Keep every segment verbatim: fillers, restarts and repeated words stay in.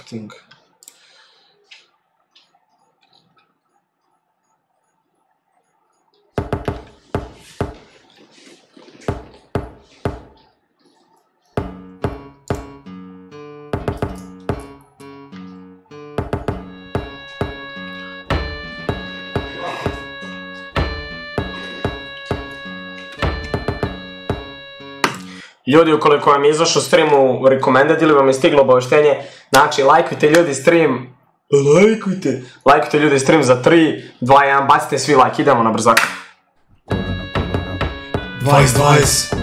marketing. Ljudi, ukoliko vam je izašao stream u recommended ili vam je stiglo obaveštenje, znači, lajkujte ljudi stream, lajkujte, lajkujte ljudi stream za tri, dva, jedan, bacite svi like, idemo na brzak. dvadeset dvadeset.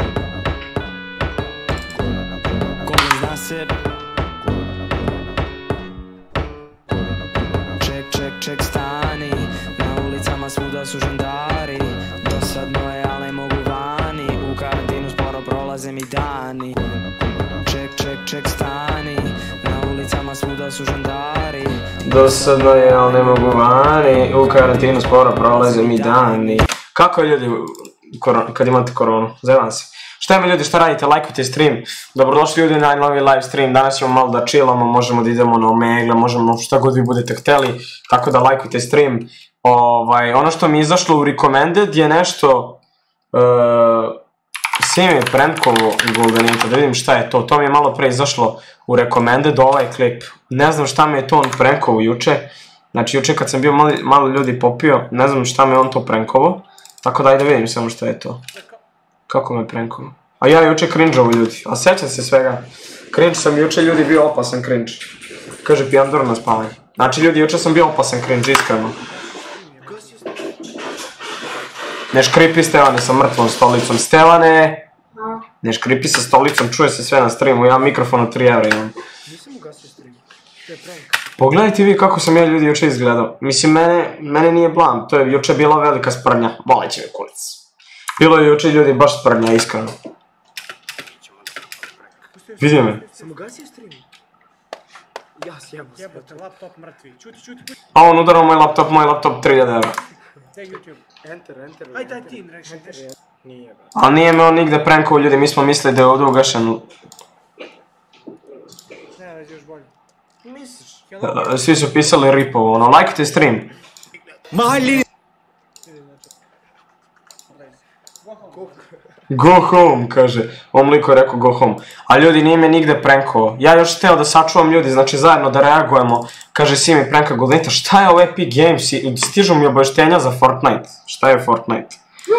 Ček, ček, ček, stani, na ulicama svuda su žandari, dosadno je, ali mogu vani, u karantinu sporo prolaze mi dani. Ček, ček, ček, stani, na ulicama svuda su žandari, Dosadno je, ali ne mogu vani, u karantinu sporo prolaze mi dani. Kako je ljudi kad imate koronu? Zajeban se. Šta ima ljudi, šta radite? Lajkujte stream. Dobrodošli ljudi na novi live stream. Danas ćemo malo da chillamo, možemo da idemo na omegle, možemo šta god vi budete hteli. Tako da lajkujte stream. Ono što mi je izašlo u recommended je nešto... Svi mi je prankovo Goldenita, da vidim šta je to. To mi je malo pre izašlo u recommended, ovaj klip. Ne znam šta mi je to on prankovo juče. Znači juče kad sam bio malo ljudi popio, ne znam šta mi je on to prankovo. Tako da ajde vidim samo šta je to. Kako me prankovo. A ja juče cringe-ovo ljudi, a sećam se svega. Cringe sam juče ljudi bio opasan cringe. Kaže Pijandor na spavanje. Znači ljudi juče sam bio opasan cringe, iskreno. Ne škripi Stevane sa mrtvom stolicom. Stevane! Ne škripi sa stolicom, čuje se sve na streamu, ja mikrofon od tri evra imam. Nisam ugasio stream, to je prank. Pogledajte vi kako sam ja ljudi juče izgledao. Mislim, mene nije blam, to je juče bila velika sprnja. Boleće mi kulic. Bilo je juče ljudi baš sprnja, iskreno. Vidi me. Sam ugasio stream? Ja sjebo sve. Jebote, laptop mrtvi. Čuti, čuti, čuti. A on udarao moj laptop, moj laptop tri hiljade evra. Daj YouTube. Enter, enter. Aj, daj ti, rešen, rešen. Nije, ba. Ali nije me on nigde prankovao ljudi, mi smo mislili da je ovdje ugašen. Ne, već još bolje. Misliš? Svi su pisali ripovo, ono, lajkujte stream. Mali! Go home, kaže. Ovom liku je rekao go home. A ljudi, nije me nigde prankovao. Ja još hteo da sačuvam ljudi, znači zajedno da reagujemo. Kaže, si mi pranka Goldenita, šta je ovo Epic Games? Stižu mi obaveštenja za Fortnite. Šta je Fortnite?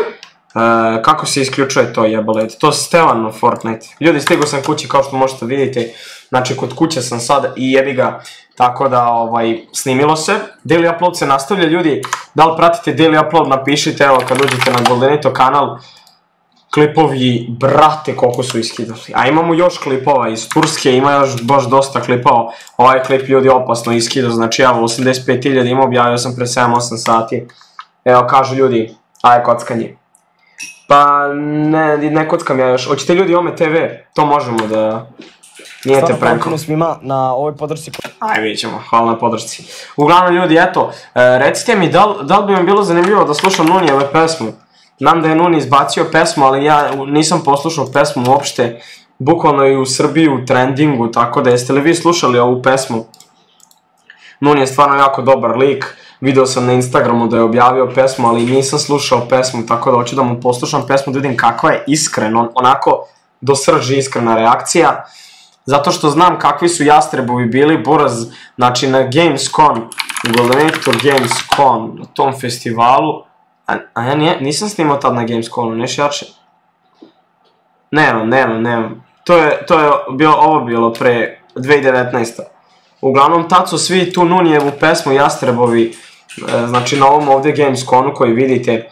Kako se isključuje to jebale? To je Stevano Fortnite. Ljudi, stigao sam kući kao što možete vidjeti. Znači, kod kuće sam sad i jebi ga. Tako da, ovaj, snimilo se. Daily Upload se nastavlja, ljudi. Da li pratite Daily Upload, napišite, evo, kad uđete na Goldenito kanal. Klipovi, brate, koliko su iskidali. A imamo još klipova iz Turske, ima još baš dosta klipova. Ovaj klip ljudi opasno iskidao, znači evo, osamdeset pet hiljada ima, objavio sam pre sedam osam sati. Evo, kažu ljudi, aj kockanje. Pa, ne, ne kockam ja još. Hoćete ljudi Ome te ve, to možemo da... Nije te prankom. Stvarno svima na ovoj podršci. Aj, vidjet ćemo, hvala na podršci. Uglavnom ljudi, eto, recite mi, da li bi vam bilo zanimljivo da slušam Nunijeve pesmu? Znam da je Nuni izbacio pesmu, ali ja nisam poslušao pesmu uopšte. Bukvalno je u Srbiji u trendingu, tako da jeste li vi slušali ovu pesmu? Nuni je stvarno jako dobar lik. Video sam na Instagramu da je objavio pesmu, ali nisam slušao pesmu, tako da hoću da mu poslušam pesmu da vidim kakva je iskreno, onako do srži iskrena reakcija. Zato što znam kakvi su Jastrebovi bili, buraz, znači na Gamescom, u Goldenito Gamescom, na tom festivalu. A ja nisam snimao tad na Gamescomu, neš jače? Nemam, nemam, nemam. To je ovo bilo pre dve hiljade devetnaeste. Uglavnom, tad su svi tu Nunijevu pesmu Jastrebovi, znači na ovom ovdje Gamescomu koji vidite.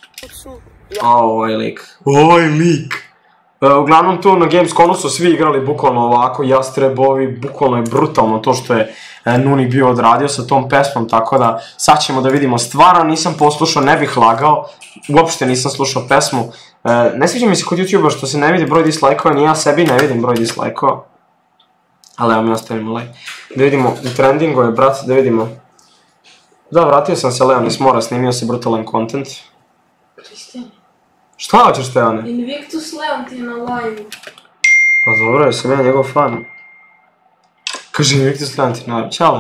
Ovaj lik. Ovaj lik. Uglavnom tu na Gamescomu su svi igrali bukvalno ovako, Jastrebovi, bukvalno je brutalno to što je Nuni bio odradio sa tom pesmom, tako da sad ćemo da vidimo. Stvarno nisam poslušao, ne bih lagao, uopšte nisam slušao pesmu. Ne sviđa mi se kod YouTube-a što se ne vidi broj dislajkova, ni ja sebi ne vidim broj dislajkova. Ali evo mi ostavimo like. Da vidimo, u trendingu je, brat, da vidimo. Da, vratio sam se Leon iz Mora, snimio se brutalan content. Kristijan. Šta hoćeš, Stevane? Invictus Leon ti je na live-u. Pa dobro, sam ja njegov fan. Kaže mi Viktor Stojantinović, ćao.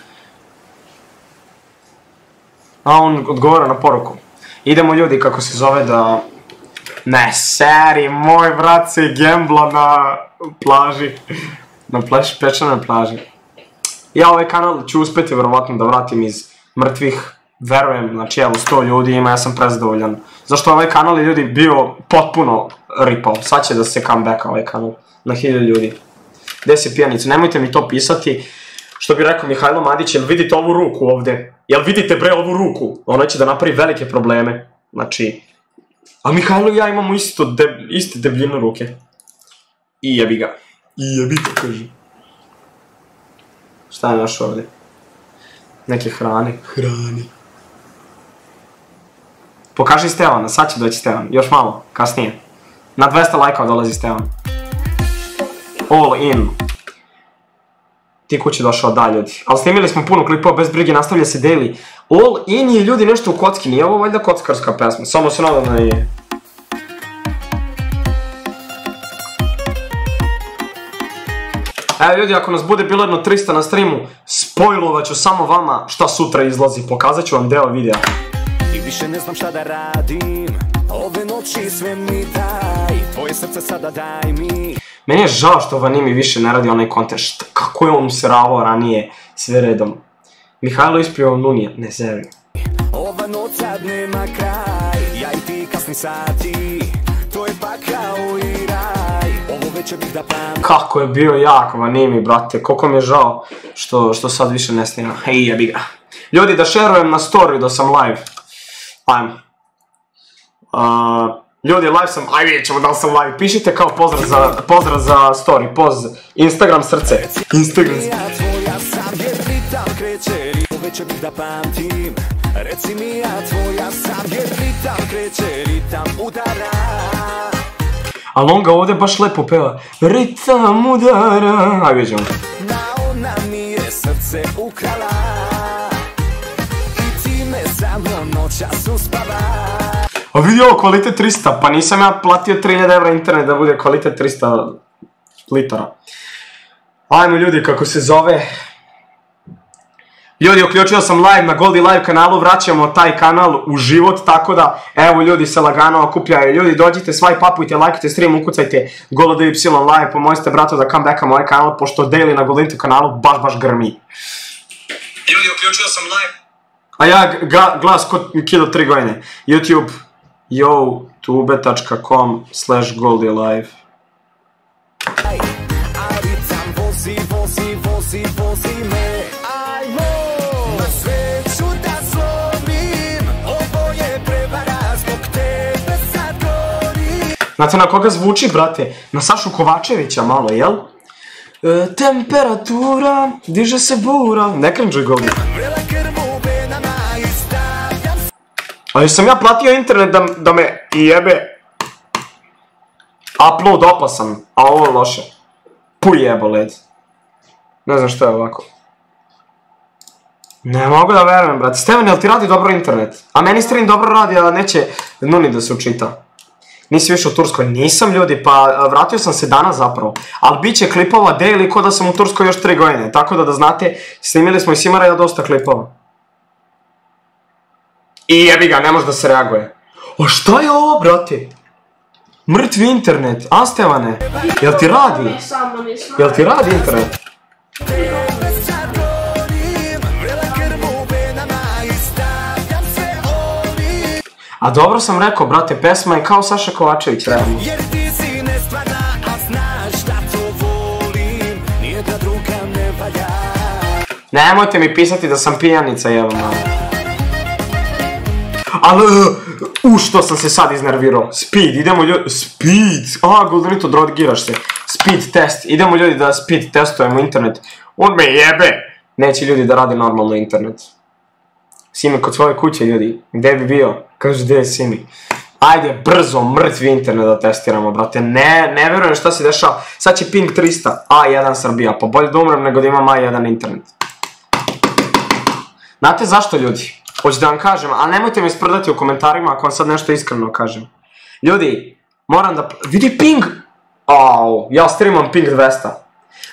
A on odgovara na poruku. Idemo ljudi, kako se zove, da... Ne, seri, moj brat se gembla na plaži. Na plaži, pečanoj plaži. Ja ovaj kanal ću uspeti verovatno da vratim iz mrtvih. Verujem, znači evo sto ljudi ima, ja sam prezadovoljan. Zašto ovaj kanal je ljudi bio potpuno ripao. Sad će da se comebacka ovaj kanal. Na hiljadu ljudi. Gde se pijanica? Nemojte mi to pisati. Što bi rekao Mihajlo Madić, jel vidite ovu ruku ovde? Jel vidite bre ovu ruku? Ona će da napravi velike probleme. Znači... A Mihajlo i ja imamo isto deb, iste debljine ruke. I jebi ga. I jebi ga, kaže. Šta je naš ovde? Neke hrane. Hrane. Pokaži Stevana, sad će doći Stevan. Još malo, kasnije. Na dvesta lajkova dolazi Stevan. All in. Ti kući došao da ljudi. Ali snimili smo puno klipova, bez brige, nastavlja se daily. All in je ljudi nešto u kocki, nije ovo valjda kockarska pesma. Samo se nadam da nije. Evo ljudi, ako nas bude bilo jedno trista na streamu, spojlovat ću samo vama šta sutra izlazi. Pokazat ću vam deo videa. I više ne znam šta da radim, ove noći sve mi daj, tvoje srce sada daj mi. Meni je žao što Vanimi više ne radi onaj kontent, kako je on sravo ranije sve redom. Mihajlo ispio Nunija, ne zerim. Ova noć sad nema kraj, ja i ti kasni sati, to je pakao i raj, ovo večer bih da pam. Kako je bio jak Vanimi, brate, koliko mi je žao što, što sad više ne snima. Hej, jebi ga. Ljudi, da šerujem na story da sam live. Ajmo. Uh, ljudi, live sam, aj vidjet ćemo da li sam live. Pišite kao pozdrav za, pozdrav za story, poz, Instagram srce. Instagram srce. Tvoja sam jer ritam kreće, ovo večer bih da pamtim. Reci mi ja tvoja sam jer ritam kreće, ritam udara. Ali on ga ovdje baš lepo peva. Ritam udara. Aj vidjet ćemo. Na ona mi je srce ukrala i ti me samo noćas uspava. A vidi ovo, kvalitet trista, pa nisam ja platio tri hiljade evra internet da bude kvalitet trista litara. Ajmo ljudi, kako se zove. Ljudi, uključio sam live na Goldi Live kanalu, vraćamo taj kanal u život, tako da, evo ljudi se lagano okupljaju. Ljudi, dođite, swipe upujte, lajkujte stream, ukucajte Goldi Y live, pomozite bratu da comebackam ovaj kanal, pošto daily na Goldintu kanalu baš baš grmi. Ljudi, uključio sam live. A ja ga, glas kod kido tri godine. YouTube, youtube.com slash Goldi Live. Ali tam vozi, vozi, vozi, vozi me, ajmo. Na sve ću da slomim, ovo je prevara, zbog tebe sad gorim. Znate na koga zvuči, brate? Na Sašu Kovačevića malo, jel? E, temperatura, diže se bura. Ne krenđuj Goldi. Vrela krv u venama i stavljam se. Ali sam ja platio internet da, da me jebe. Upload opasan, a ovo je loše. Puj jebo led. Ne znam što je ovako. Ne mogu da verujem, brate. Stevan, jel ti radi dobro internet? A meni stream dobro radi, a neće Nuni da se učita. Nisi više u Turskoj? Nisam ljudi, pa vratio sam se danas zapravo. Ali bit će klipova daily ko da sam u Turskoj još tri godine. Tako da da znate, snimili smo i Simara ja dosta klipova. I jebi ga, ne može da se reaguje. O šta je ovo, brate? Mrtvi internet, a Stevane? Jel ti radi? Jel ti radi internet? A dobro sam rekao, brate, pesma je kao Saša Kovačević, realno. Jer ti si nestvarna, a znaš da to volim, nije da druga ne valja. Nemojte mi pisati da sam pijanica, jevo malo. Ali, u što sam se sad iznervirao. Speed, idemo ljudi, speed, a, Goldenito, drogiraš se. Speed test, idemo ljudi da speed testujemo internet. On me jebe. Neće ljudi da radi normalno internet. Simi kod svoje kuće, ljudi, gde bi bio? Kaže, gde je Simi? Ajde, brzo, mrtvi internet da testiramo, brate. Ne, ne verujem šta se dešava. Sad će ping trista, A jedan Srbija. Pa bolje da umrem nego da imam A jedan internet. Znate zašto, ljudi? Hoću da vam kažem, ali nemojte me isprdati u komentarima ako vam sad nešto iskreno kažem. Ljudi, moram da... Vidi ping! Au, ja streamam ping dvesta.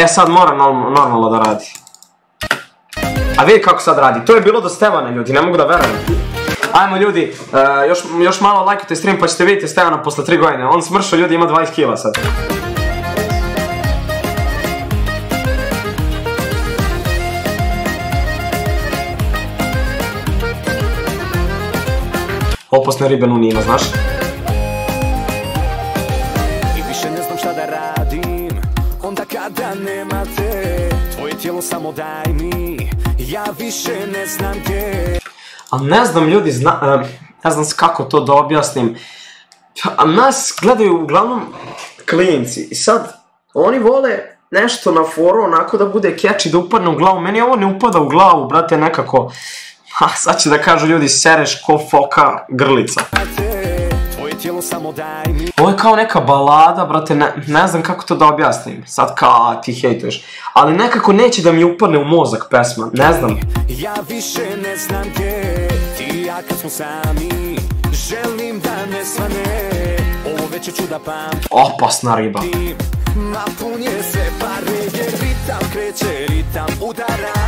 E, sad mora normalno da radi. A vidi kako sad radi. To je bilo do Stevana, ljudi, ne mogu da verujem. Ajmo, ljudi, još malo lajkujte stream pa ćete vidjeti Stevana posle tri godine. On smršao, ljudi, ima dvadeset kila sad. Opasne ribe Nuni ima, znaš? I više ne znam šta da radim onda kada nema te. Tvoje tijelo samo daj mi, ja više ne znam gdje. A ne znam, ljudi, ne znam kako to da objasnim. A nas gledaju uglavnom klinci i sad oni vole nešto na foru onako da bude catchy, da upadne u glavu. Meni ovo ne upada u glavu, brate, nekako. Ha, sad će da kažu ljudi, sereš ko foka grlica. Ovo je kao neka balada, brate, ne znam kako to da objasnim. Sad kao ti hejtuješ. Ali nekako neće da mi upadne u mozak pesma, ne znam. Ja više ne znam gdje, ti i ja kad smo sami, želim da ne svane, ovo već ću da pamtim. Opasna riba. Napunje se pare, jer ritam kreće, ritam udara.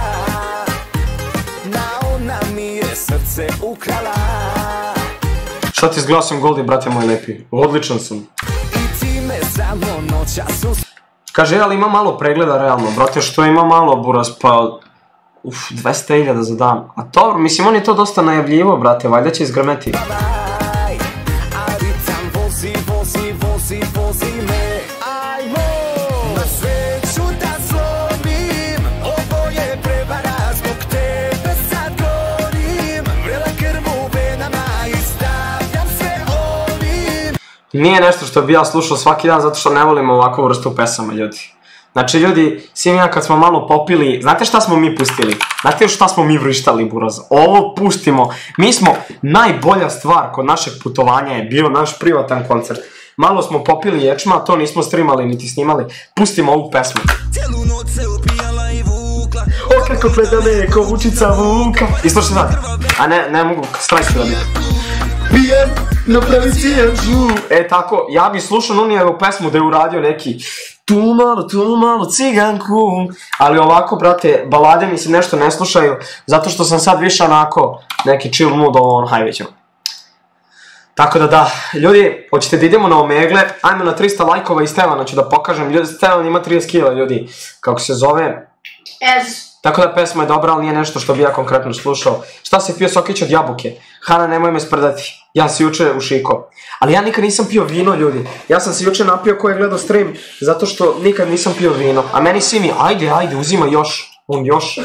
Na ona mi je srce ukrala. Šta ti s glasom Goldi, brate moj lepi? Odličan sam. I ti me samo noćas us... Kaže, ali ima malo pregleda realno, brate, što ima malo buraz, pa... Uf, dvesta hiljada za dan. A dobro, mislim, on je to dosta najavljivo, brate, valjda će izgrmeti. A ritam vozi, vozi, vozi, vozi me. Ajmo, na sve ću da slomim, ovo je prevara, zbog tebe sad gorim. Vrela krv u venama i stavljam se ovim. Nije nešto što bi ja slušao svaki dan zato što ne volim ovakvu vrstu pesama, ljudi. Znači, ljudi, svi ja kad smo malo popili, znate šta smo mi pustili? Znate šta smo mi vrištali, buraz? Ovo pustimo. Mi smo, najbolja stvar kod našeg putovanja je bio naš privatan koncert. Malo smo popili ječma, to nismo streamali niti snimali. Pustimo ovu pesmu. Cijelu noć se opijala i vukla. O, kako gleda me, ko vučica vuka. I slušaj sad. A ne, ne mogu strajski da biti. Pijem, napravi cijanču. E, tako, ja bi slušao Nunijevu pesmu da je uradio neki tu malo, tu malo ciganku. Ali ovako, brate, balade mi se nešto ne slušaju, zato što sam sad više onako neki chill mood on highway. Tako da da, ljudi, hoćete da idemo na Omegle, ajmo na trista lajkova i Stevana ću da pokažem. Ljudi, Stevan ima trideset kila, ljudi, kako se zove. Ez. Tako da pesma je dobra, ali nije nešto što bi ja konkretno slušao. Šta si pio sokić od jabuke? Hana, nemoj me sprdati. Ja si juče ušiko. Ali ja nikad nisam pio vino, ljudi. Ja sam se juče napio ko je gledao stream, zato što nikad nisam pio vino. A meni svi mi, ajde, ajde, uzima još. On još.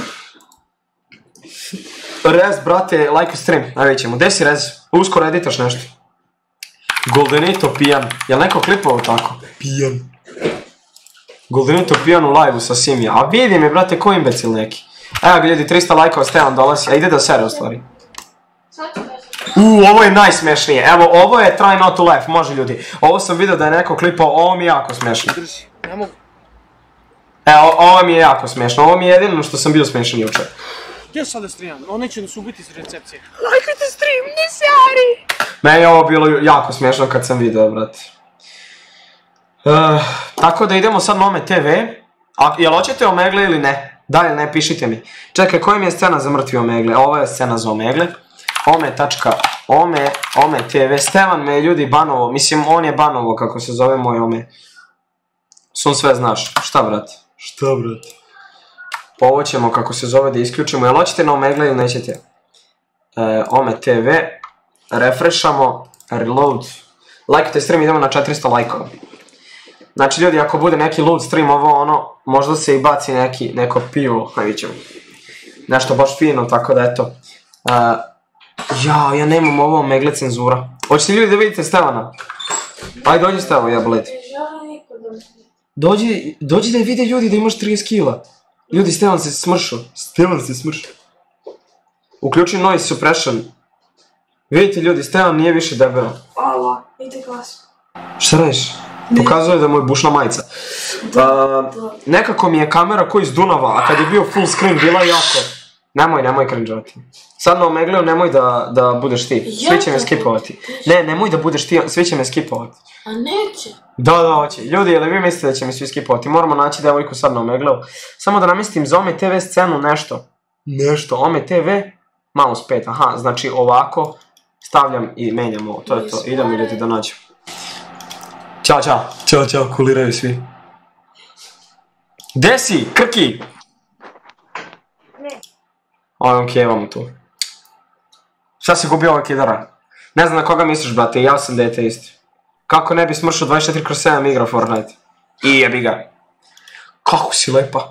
Rez, brate, lajkuj stream. Ajde ćemo. Gde si Rez? Uskoro editaš nešto. Goldenito pijan. Jel neko klipovao tako? Pijan. Goldenito pijan u live-u sa Simija. A vidi mi, brate, ko imbecil neki. Evo ga, ljudi, trista lajkova, Stevan dolazi. A ide da sere, u stvari. Uuu, ovo je najsmešnije. Evo, ovo je try not to laugh, može, ljudi. Ovo sam vidio da je neko klipao, ovo mi je jako smešno. Drži, ne mogu. Evo, ovo mi je jako smešno. Ovo mi je jedino što sam bio smešan juče. Gdje sad da streamam? On neće nas ubiti s recepcije. Lajkujte stream, ne sjari! Meni je ovo bilo jako smešno kad sam vidio, brate. Tako da idemo sad na Ome te ve. Jel hoćete Omegle ili ne? Da ili ne, pišite mi. Čekaj, koja mi je scena za mrtvi Omegle? Ovo je scena za Omegle. Ome.ome, Ome te ve. Stevan me je, ljudi, banovo. Mislim, on je banovo, kako se zove moj Ome. Sun sve znaš. Šta, brate? Šta, brate? Ovo ćemo, kako se zove, da isključimo. Jel hoćete na Omegle ili nećete? Ome te ve. Refreshamo. Reload. Lajkujte stream, idemo na četiristo lajkova. Znači ljudi, ako bude neki lud stream ovo ono, možda se i baci neki, neko pivo, ne vidjet ćemo. Nešto baš fino, tako da eto. Uh, ja, ja nemam ovo megle cenzura. Hoćete ljudi da vidite Stevana? Ajde, dođi Stevo, jeblet. Dođi, dođi da je vide ljudi da imaš trideset kila. Ljudi, Stevan se smršao. Stevan se smršao. Uključi noise suppression. Vidite ljudi, Stevan nije više debel. Ala, idite glas. Šta radiš? Pokazuje da mu je bušna majica. Uh, nekako mi je kamera ko iz Dunava, a kad je bio full screen bila jako... Nemoj, nemoj cringe-ovati. Sad na Omegleu nemoj da, da budeš ti. Svi će me skipovati. Ne, nemoj da budeš ti, svi će me skipovati. A neće? Da, da, hoće. Ljudi, jel vi mislite da će me svi skipovati? Moramo naći devojku sad na Omegleu. Samo da namestim za Ome te ve scenu nešto. Nešto, Ome te ve, mouse pet, aha, znači ovako stavljam i menjam ovo, to je to. Idemo ljudi da nađem. Ćao, čao. Ćao, čao, kuliraju svi. Gde si? Krki! Ne. Ovo je kjevamo tu. Šta si gubio ovaj kidara? Ne znam na koga misliš, brate, ja sam dete isti. Kako ne bi smršao dvadeset četiri kroz sedam igra Fortnite? I jebi ga. Kako si lepa.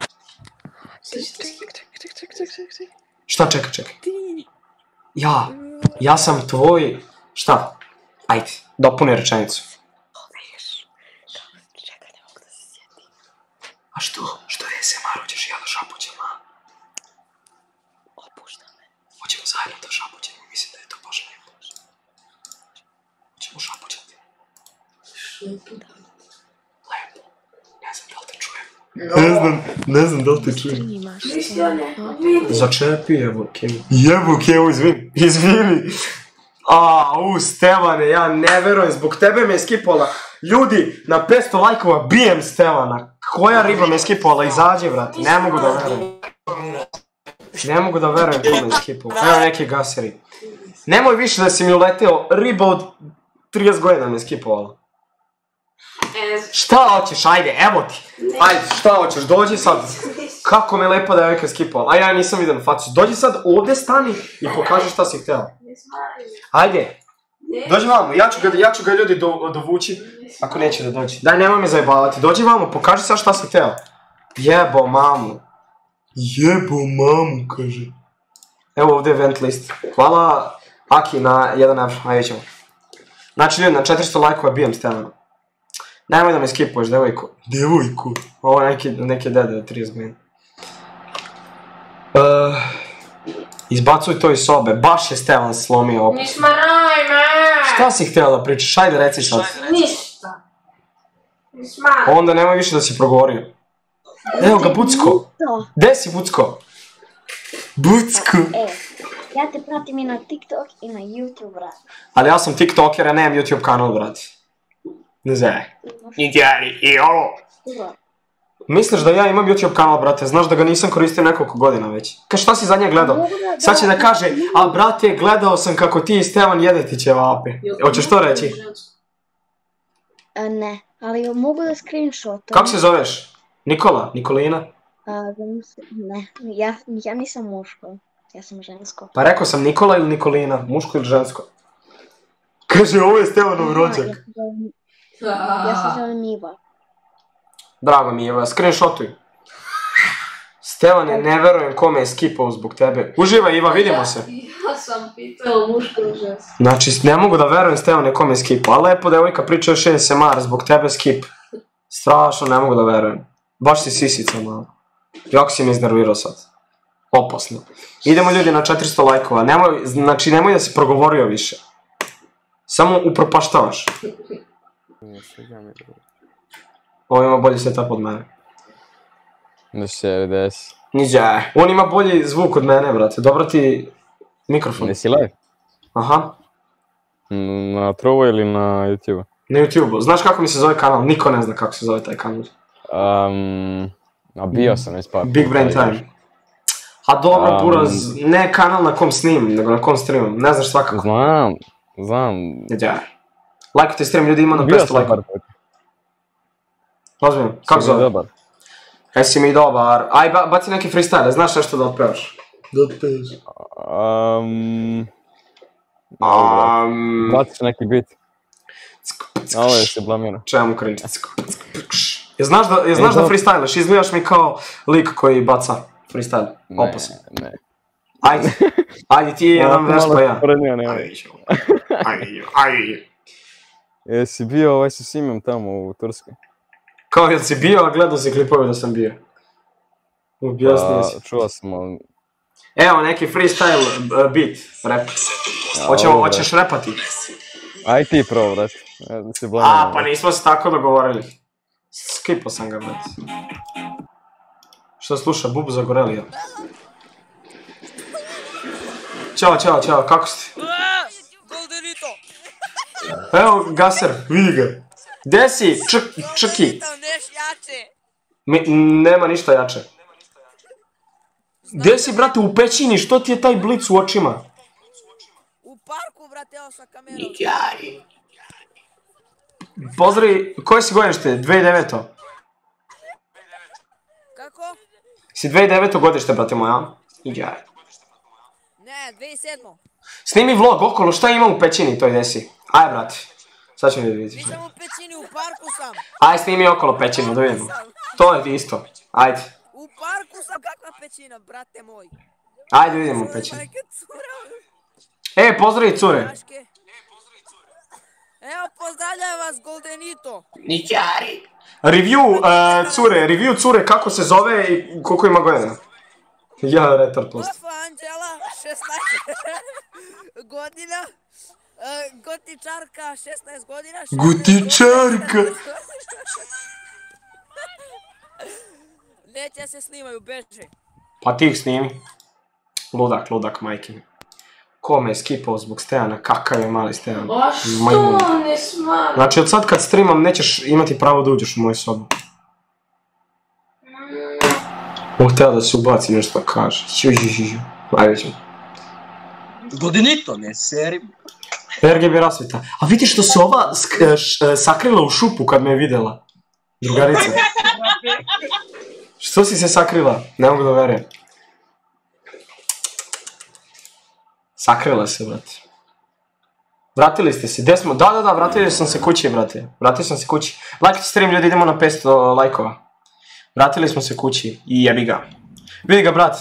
Šta čekaj, čekaj? Ja, ja sam tvoj... Šta? Ajde, dopuni rečenicu. A što? Što je es em er, hoćeš ja da šapućem, a? Opušta me. Hoćemo zajedno da šapućemo, mislim da je to baš lijepo. Hoćemo šapućati. Lepo. Ne znam da li te čujem. Ne znam, ne znam da li te čujem. Začepi, evo Kevu. Jebu Kevu, izvini. Izvini. A, u, Stevane, ja ne verujem, zbog tebe me je skipovala. Ljudi, na petsto lajkova bijem Stevana. Koja riba me je skipovala, izađe, vrati, ne mogu da verujem. Ne mogu da verujem ko me je skipovala. Evo neki gaseri. Nemoj više da si mi uleteo, riba od trideset godina me je skipovala. Šta hoćeš, ajde, evo ti. Ajde, šta hoćeš, dođi sad. Kako me lepa da je oveka skipovala, a ja nisam vidio na facu. Dođi sad ovdje, stani i pokaži šta si htjela. Ajde. Dođi vamo, ja ću ga, ja ću ga ljudi do, dovući, ako neće da dođi. Daj, nemoj me zajebavati, dođi vamo, pokaži sad šta si hteo. Jebo mamu. Jebo mamu, kaže. Evo ovdje je event list. Hvala Aki na jedan evro, ajde ćemo. Znači ljudi, na četiristo lajkova bijem Stevana. Nemoj da me skipuješ, devojko. Devojko? Ovo je neki, neki dede od trideset godina. Uh, izbacuj to iz sobe, baš je Stevan slomio opet. Nisma rajme! Šta si htjela da pričaš? Ajde reci sad. Ništa. Nisma. Onda nemoj više da si progovorio. Evo ga, Bucko. Gde si, Bucko? Bucko. E, ja te pratim i na TikTok i na YouTube, brate. Ali ja sam tiktoker, a nemam YouTube kanal, brate. Ne znam. Niti ja, i ovo. Misliš da ja imam YouTube kanal, brate? Znaš da ga nisam koristio nekoliko godina već. Ka šta si za nje gledao? Sad će da kaže, a brate, gledao sam kako ti i Stevan jedete ćevape. Hoćeš to reći? A, ne, ali mogu da screenshotam. Kako se zoveš? Nikola? Nikolina? A, ne, ja, ja nisam muško, ja sam žensko. Pa rekao sam Nikola ili Nikolina, muško ili žensko. Kaže, ovo je Stevanov rođak. Ja se zovem Iva. Drago mi je, Iva, screenshotuj. Stevane, ne verujem kome je skipao zbog tebe. Uživaj, Iva, vidimo se. Ja sam pitao muško ili žensko. Znači, ne mogu da verujem Stevane kome je skipao. A lepo devojka priča još es em er, zbog tebe skip. Strašno, ne mogu da verujem. Baš si sisica malo. Jako si mi iznervirao sad. Opasno. Idemo ljudi na četiristo lajkova. Nemoj, znači, nemoj da si progovorio više. Samo upropaštavaš. Ovo ima bolji setup od mene. Ne se desi. Niđe. On ima bolji zvuk od mene, brate. Dobro ti mikrofon. Nisi live? Aha. Na Trovo ili na YouTube? Na YouTube-u. Znaš kako mi se zove kanal? Niko ne zna kako se zove taj kanal. Um, a bio sam već par. Big Brain Time. A dobro, Buraz, ne kanal na kom snimam, nego na kom streamam. Ne znaš svakako. Znam, znam. Niđe. Lajkujte stream, ljudi ima na petsto lajkova. Ozbiljno, kako zove? Dobar. Jesi mi dobar. Aj, ba, baci neki freestyle, znaš nešto da otpevaš? Da otpevaš. Um, um, Baciš neki beat. Ovo je se blamira. Čemu cringe? Je znaš da, je znaš E, da da. freestyliš, izgledaš mi kao lik koji baca freestyle, Ne, opasan. ne. Ajde, ajde ti jedan Ovako vers malo pa ja. sporednija nema. Ajde, ajde, ajde. Jesi bio ovaj sa Simom tamo u Turskoj? Kao jel si bio, a gledao si klipove da sam bio. Objasnio si. Pa, čuo sam, ali... Evo neki freestyle uh, beat, rap. Hoćemo, dobro. hoćeš repati? Aj ti prvo, brate. Ja da se A, blamiram. pa nismo se tako dogovorili. Skipo sam ga, brate. Što sluša, Bubu Zagorelija? Ćao, ćao, ćao, kako ste? Goldenito! Evo, Gaser, vidi ga. Gde si? Čk, čki. Pitam neš jače! Mi, nema ništa jače. Gde si, brate, u pećini? Što ti je taj blic u očima? U parku, brate, evo sa kamerom. Pozdravi, koje si godište? dve hiljade deveto. Kako? Si dve hiljade deveto godište, brate moja? Jaj. Ne, dve hiljade sedmo. Snimi vlog okolo, šta ima u pećini, to i desi. Aj, brate. Sad ću mi da vidiš. Nisam u pećini, u parku sam. Aj, snimi okolo pećinu, da vidimo. To je isto. Ajde. U parku sam, kakva pećina, brate moj. Ajde, vidimo u pećinu. Majke cura. E, pozdravi, cure. Daške. Evo, pozdravljam vas, Goldenito. Review, uh, cure, review cure, kako se zove i koliko ima godina. Ja, retard post. Gofa Anđela, šesnaest godina. Uh, gotičarka, šesnaest godina. šesnaest Gotičarka. godina. Neće se snimaju, beže. Pa ti ih snimi. Ludak, ludak, majke mi. Ko me je skipao zbog Stejana, kakav je mali Stejan. A što Majmun. ne smaram? Znači od sad kad streamam nećeš imati pravo da uđeš u moju sobu. Mogu htjela da se ubaci nešto da kaže. Ju, ju, ju, ju. Ajde ćemo. Godinito, ne seri. R G B rasvjeta. A vidiš što se ova sk- š- sakrila u šupu kad me je vidjela? Drugarica. Što si se sakrila? Ne mogu da verujem. Sakrila se, brate. Vratili ste se, gdje smo? Da, da, da, vratio sam se kući, brate. Vratio sam se kući. Lajkite stream, ljudi, idemo na petsto lajkova. Vratili smo se kući i jebi ga. Vidi ga, brat.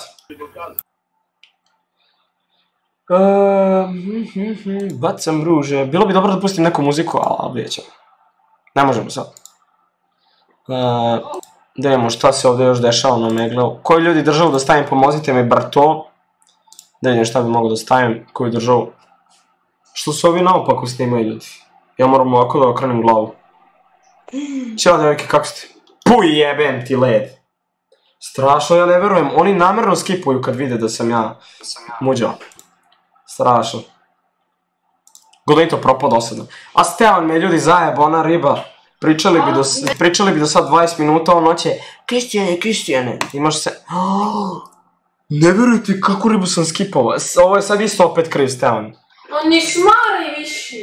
Uh, bacam ruže. Bilo bi dobro da pustim neku muziku, ali vidjet ćemo. Ne možemo sad. Uh, da vidimo šta se ovdje još dešava na Megleu. Koji ljudi državu da stavim, pomozite mi, bar to. Da vidim šta bi mogo da stavim, koju državu. Što su ovi naopako snimaju, ljudi? Ja moram ovako da okrenem glavu. Ćao, devojke, kako ste? Puj, jebem ti led. Strašno, ja ne verujem. Oni namjerno skipuju kad vide da sam ja muđao. Strašno. Godinito propao dosadno. A Stevan me ljudi zajeba, ona riba. Pričali bi do, pričali bi do sad dvadeset minuta, on noće Kristijane, Kristijane. Imaš se... Ne verujete kako ribu sam skipao. Ovo je sad isto opet kriv, Stevan. On ne šmari više.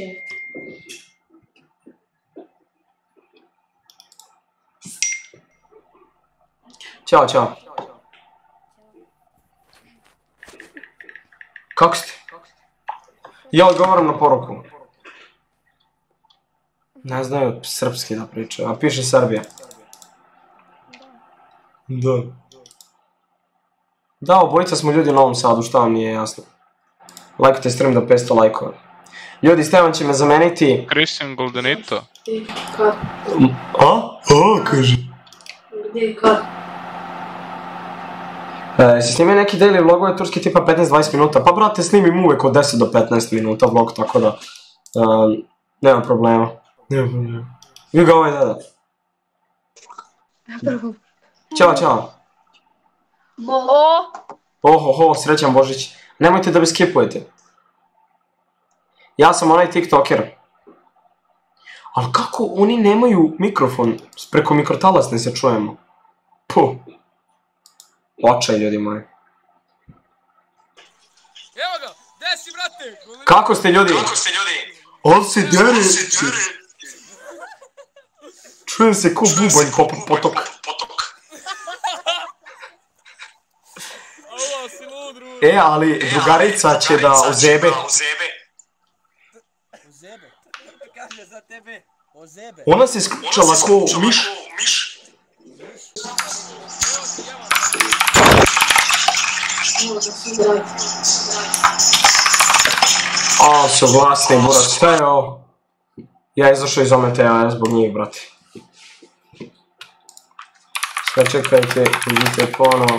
Ćao, čao. Kako ste? Ja odgovaram na poruku. Ne znaju srpski da pričaju, a piše Srbija. Da. Da, obojica smo ljudi u Novom Sadu, šta vam nije jasno. Lajkujte stream do petsto lajkova. Ljudi, Stevan će me zameniti... Christian Goldenito. I kad? A? A, kaže. Gdje i kad? E, si snimio neki daily vlogove turski tipa petnaest do dvadeset minuta? Pa brate, snimim uvek od deset do petnaest minuta vlog, tako da... Um, nema problema. Nema problema. Vi ga ovaj dada. Ćao, čao. O! Ohoho, srećan Božić. Nemojte da me skipujete. Ja sam onaj tiktoker. Ali kako oni nemaju mikrofon? Preko mikrotalasne se čujemo. Puh. Očaj, ljudi moji. Evo ga, gde si, brate? Kako ste, ljudi? Kako ste, ljudi? On se dere. Čujem se ko bubanj poput potok. Ovo si lud, ruž. E, ali drugarica će da ozebe. Ozebe? Kaže za tebe, ozebe. Ona se skučala ko miš. O, su glasni, buraz, šta je ovo? Ja izašao iz ome tela zbog njih, brate. Sve čekajte, vidite ponovo.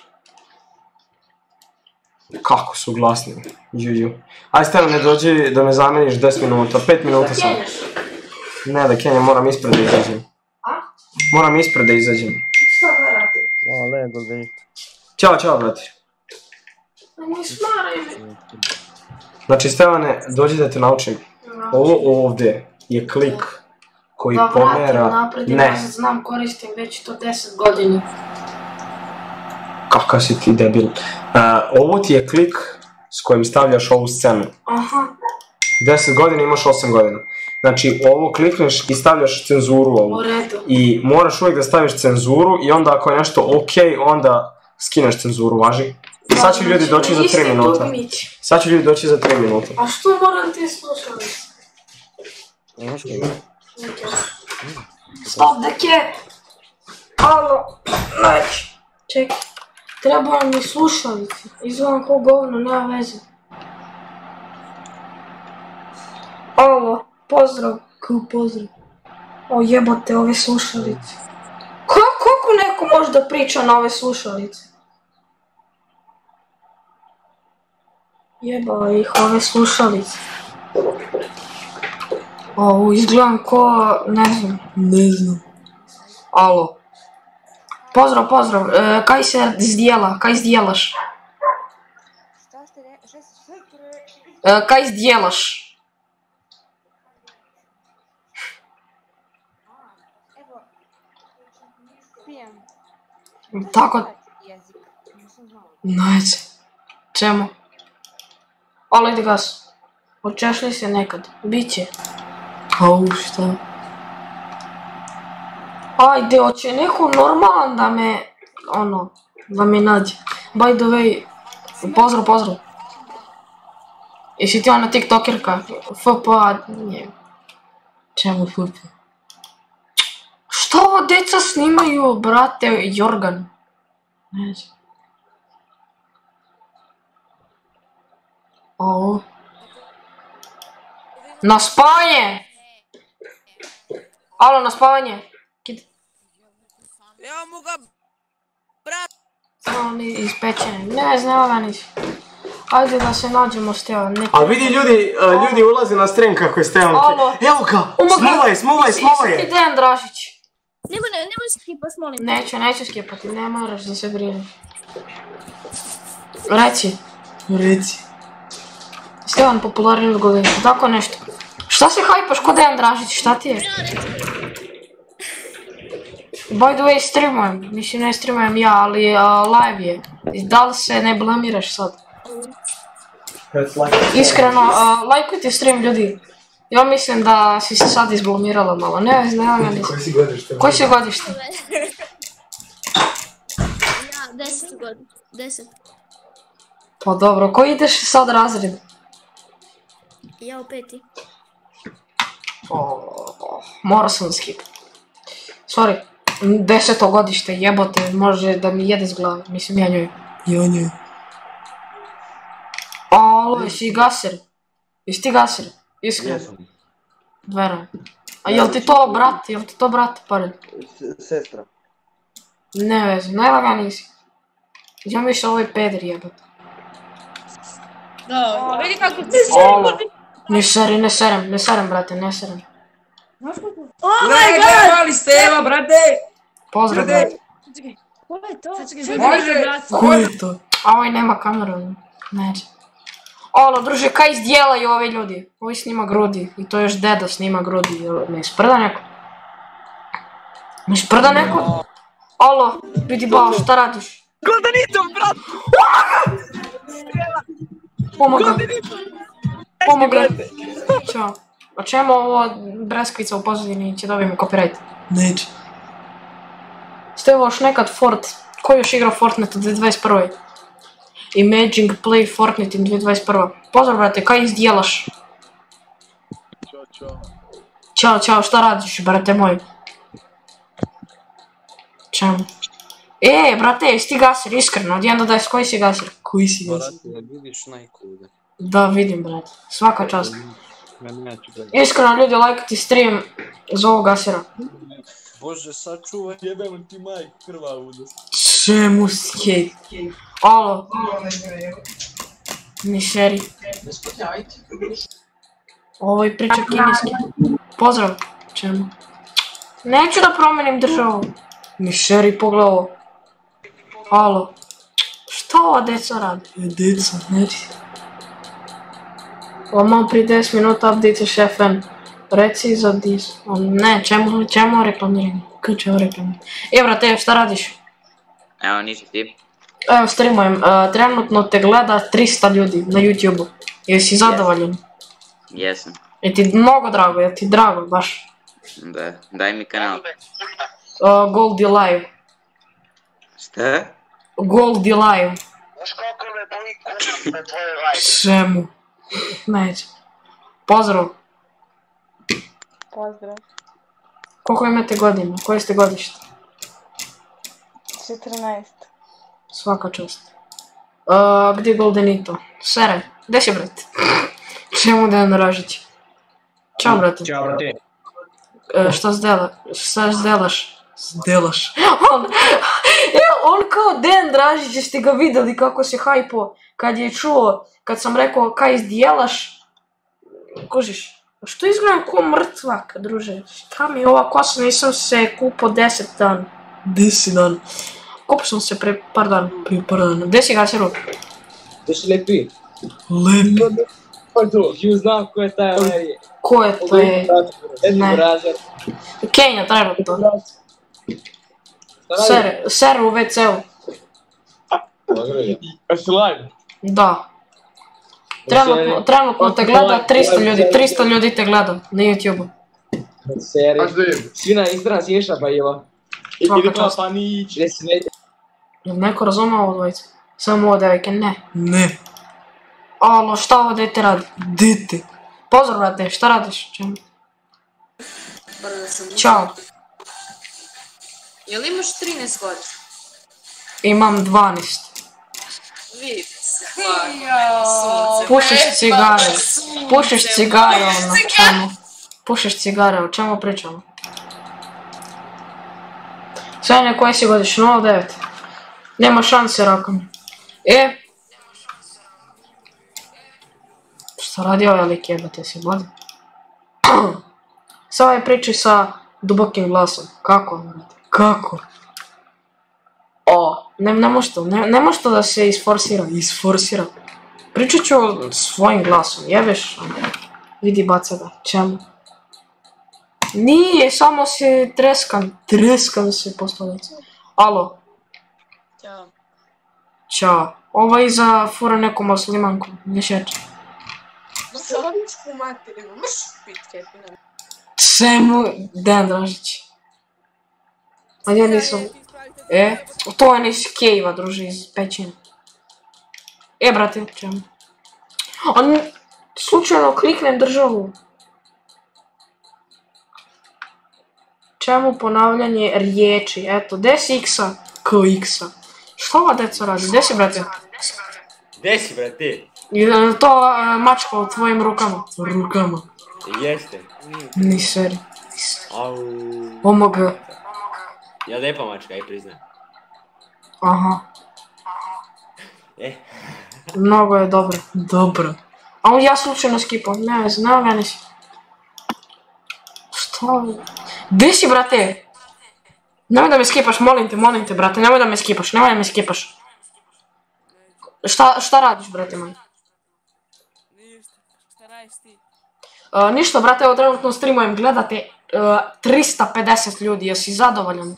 Kako su glasni, juju. Aj Stevan, ne dođi da me zameniš deset minuta, pet minuta sam. Ne da Kenja, moram ispred da izađem. Moram ispred da izađem. Šta da radi? O, le, goldenit. Ćao, čao, brate. Nemoj smaraj me. Znači, Stevane, dođi da te naučim. Ovo ovdje je klik koji Da pomera... vratim napred i nazad, znam, koristim već to deset godina. Kakav si ti debil. Uh, ovo ti je klik s kojim stavljaš ovu scenu. Aha. deset godina imaš osam godina. Znači, ovo klikneš i stavljaš cenzuru ovu. U redu. I moraš uvijek da staviš cenzuru i onda ako je nešto ok, onda skineš cenzuru, važi? Sad će ljudi doći za tri minuta. Sad će ljudi doći za tri minuta. A što moram ti slušalice? Stop the cat! Alo, znači, čekaj. Treba mi slušalice. Izgledam ko govno, nema veze. Alo, pozdrav. Kao pozdrav. O jebote, ove slušalice. Kako neko može da priča na ove slušalice? Jebala ih ove slušalice. O, izgledam ko, ne znam. Ne znam. Alo. Pozdrav, pozdrav. E, kaj se zdjela? Kaj zdjelaš? E, kaj zdjelaš? Tako... Najce. Čemu? Alo, ide gas. Hoćeš li se nekad? Biće. Au, šta? Ajde, hoće neko normalan da me... Ono... Da me nađe. By the way... Pozdrav, pozdrav. Jesi ti ona tiktokerka? F P A... Nije. Čemu F P A? Što ovo deca snimaju, brate, Jorgan? Ne znam. Ovo. Na spavanje! Alo, na spavanje! Evo mu ga, brat! Oni ispečeni. Ne znam, evo ga nisi. Ajde da se nađemo s Stevan. A vidi ljudi, ljudi ulaze na stream kako je Stevan. Evo ga, smuvaj, smuvaj, smuvaj je. Jesi ti Dejan Dražić? Nemoj, nemoj skipas, molim. Neću, neću skipati, ne moraš da se brinem. Reci. Reci. Stevan popularni od godine, tako nešto. Šta se hajpaš ko Dejan Dražić, šta ti je? By the way, streamujem, mislim ne streamujem ja, ali live je. Da li se ne blamiraš sad? Iskreno, lajkujte stream ljudi. Ja mislim da si se sad izblamirala malo, ne znam, ne mislim. Koji si godište? Koji si godište? Ja, deset godina, deset. Pa dobro, koji ideš sad razred? Ja u peti. Morao sam da skipam. Sorry, deseto godište, jebote, može da mi jede s glave, mislim ja njoj. Ja njoj. Alo, jesi gaser? Jesi ti gaser? Iskreno. Verujem. A jel ti to brat, jel ti to brat, pored? Sestra. Ne veze, nema ga nisi. Ja mislim ovo je peder jebote. Da, vidi kako ti Alo, ne seri, ne serem, ne serem brate, ne serem. Oh my god! Mali Steva, brate! Pozdrav brate. Ko je to? Može! Ko je to? A ovaj nema kameru, neće. Alo, druže, kaj izdjelaju ovi ljudi? Ovi snima grudi, i to još deda snima grudi, ne isprda neko? Ne isprda neko? Alo, vidi bao, šta radiš? Goldenitov, brat! Pomoga. Pomoga. Ćao. O čemu ovo breskvica u pozadini će dobijemo copyright? Neće. Ste još nekad Fort, ko još igra Fortnite u dvije tisuće dvadeset prve? Imaging play Fortnite in dvije tisuće dvadeset prve. Pozdrav brate, kaj izdjelaš? Ćao, čao. Ćao, čao, šta radiš brate moj? Čemu? E, brate, jesi ti gasir, iskreno, od jedan do deset, koji si gasir? Koji si gasir? Brate, vidiš najkuda. Da, vidim, brate, svaka čast. Iskreno, ljudi, lajkati stream za ovog gasira. Bože, sačuvaj, jebem ti majk krvavu da... Čemu skej? Alo. Mišeri. Ovoj priča kineski. Pozdrav. Čemu? Neću da promenim državu. Mišeri, pogledaj ovo. Alo. Šta ova deca radi? Deca, neći. Imam pri deset minuta update F N. Reci za dis. Ne, čemu, čemu reklamiranje? Kaj ćemo reklamiranje? E, brate, šta radiš? Evo, ništa ti. Evo, streamujem. Trenutno te gleda tristo ljudi na YouTube-u. Jesi zadovoljan? Jesam. Je ti mnogo drago, je ti drago, baš? Da, daj mi kanal. Goldi Live. Šta? Goldi Live. Čemu? Neće. Pozdrav. Pozdrav. Koliko imate godina? Koje ste godište? četrnaest. Svaka čast. Gdje je Goldenito? Sere, gdje si, brate? Čemu da je naražić? Ćao, brate. Ćao, brate. Šta zdela? Šta zdelaš? Zdelaš. On, on kao Dejan Dražić, jeste ga vidjeli kako se hajpo kad je čuo, kad sam rekao kaj zdjelaš? Kužiš, što izgledam ko mrtvak, druže? Šta mi je ova kosa, nisam se kupao deset dan. Deset dan. Kupao sam se pre par dan, pre par dana. Gdje si ga se rupi? Gdje si lepi? Lepi? Pa to, ju znam ko je taj onaj... Ko je to je? Ne. Kenja, trenutno. Ser, ser u ve ce u. A si live? Da. Trenutno, trenutno te gleda tristo ljudi, tristo ljudi te gleda na YouTube-u. Seri. Svi na Instagram sješa pa jeva. Ili pa pa nić. Gdje si ne... Jel neko razume ovo dvojice? Samo ovo devojke, ne. Ne. Alo, šta ovo dete radi? Dete. Pozdrav, brate, šta radiš? Čemu? Ćao. Jel imaš trinaest godina? Imam dvanaest. Vidi se. Pušiš cigare. Pušiš cigare, ono, čemu? Pušiš cigare, o čemu pričamo? Sve koje si godiš? nula devet. Nema šanse, rako mi. E? Šta radi ovaj lik, jebate si, bladi? Sada je priči sa dubokim glasom. Kako, brate? Kako? O, ne, ne može to, ne, ne može to da se isforsira, isforsira. Pričat ću svojim glasom, jebeš, vidi baca ga, čemu? Nije, samo se treskan, treskan se po stolici. Alo. Ćao. Ćao. Ovo je iza fura neku muslimanku, ne šeće. Slovičku materinu, mrš pitke. Čemu, Dejan Dražić. A ja nisam... E, to je iz Kejva, druži, iz pećine. E, brate, čemu? A slučajno kliknem državu. Čemu ponavljanje riječi? Eto, gdje si X-a? Ko X-a? Što ova deca radi? Gdje si, brate? Gdje si, brate? Je to mačka u tvojim rukama? Rukama. Jeste. Ni seri. Au. Omog. Ja lijepa mačka, aj priznam. Aha. E. Mnogo je dobro. Dobro. A on ja slučajno skipam, ne vezi, nema meni si. Što? Gdje si, brate? Nemoj da me skipaš, molim te, molim te, brate, nemoj da me skipaš, nemoj da me skipaš. Šta, šta radiš, brate moj? Ništa, šta radiš ti? Uh, ništa, brate, evo trenutno streamujem, gledate uh, tristo pedeset ljudi, jesi zadovoljan?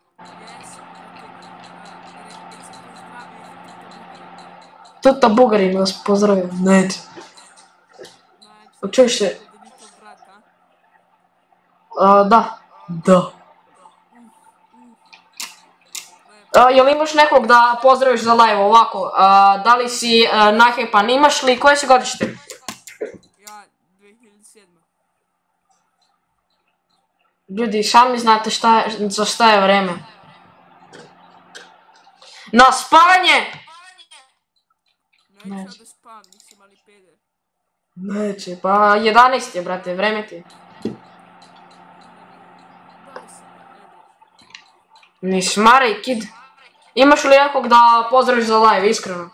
Tuta Bugarin vas pozdravljam, neće. Čuješ se? Uh, da. Da. Uh, jel imaš nekog da pozdraviš za live ovako? Uh, da li si uh, nahejpan? Imaš li? Koje si godište? Ja, dve hiljade sedma. Ljudi, sami znate šta je, za šta je vreme. Na spavanje! Neću da spavam, nisam mali peder. Neće, pa jedanaest je, brate, vreme ti je. Ni šmaraj, kid. Imaš li nekog da pozdraviš za live, iskreno?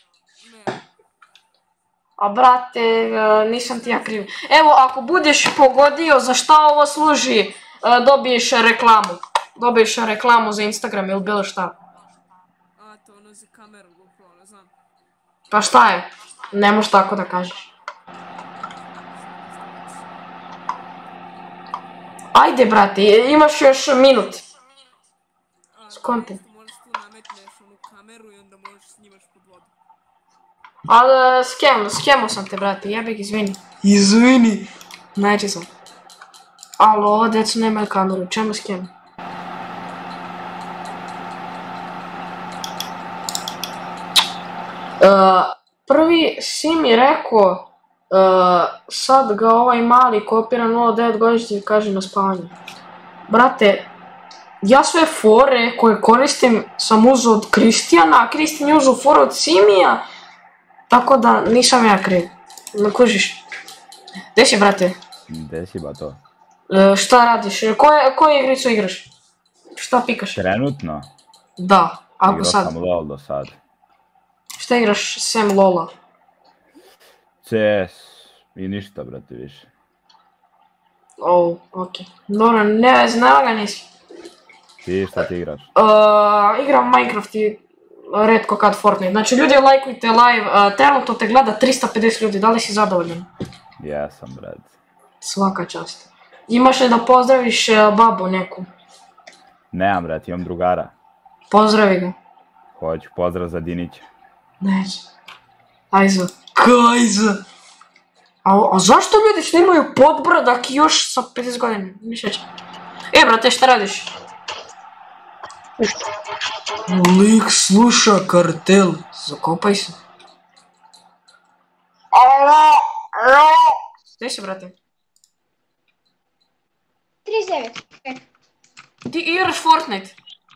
A brate, nisam ti ja kriv. Evo, ako budeš pogodio za šta ovo služi, dobiješ reklamu. Dobiješ reklamu za Instagram ili bilo šta. A, to ono za kameru, GoPro, ne znam. Pa šta je? Ne možeš tako da kažeš. Ajde, brate, imaš još minut. Skonte. Možeš tu nametneš onu kameru i onda možeš snimaš pod vodu. Ali skem, skemo sam te, brate, jebek, izvini. Izvini. Neće sam. Alo, ovo djeco nemaju kameru, čemu skem? Prvi si mi rekao, sad ga ovaj mali kopira nula devet godišnji i kaže na spavanje. Brate, ja sve fore koje koristim sam uzeo od Kristijana, a Kristijan je uzeo fore od Simija, tako da nisam ja kriv. Ne kužiš. Gdje si, brate? Gdje si, bato? Šta radiš? Koju igricu igraš? Šta pikaš? Trenutno? Da, ako sad. Igrao sam LOL do sad. Šta igraš sem Lola? C S i ništa, brate, više. O, okej. Dobro, ne znam ga nisi. Ti šta ti igraš? Igram Minecraft i retko kad Fortnite. Znači, ljudi, lajkujte live. Trenutno te gleda tristo pedeset ljudi, da li si zadovoljan? Jesam, brate. Svaka čast. Imaš li da pozdraviš babu neku? Nemam, brate, imam drugara. Pozdravi ga. Hoću, pozdrav za Dinića. Neće. Ajza. Kajza. A zašto ljudi snimaju podbradak još sa pedeset godina? Mišeće. E, brate, šta radiš? Lik sluša kartel. Zakopaj se. Alo, alo. Gdje si, brate? trideset devet. Ti igraš Fortnite?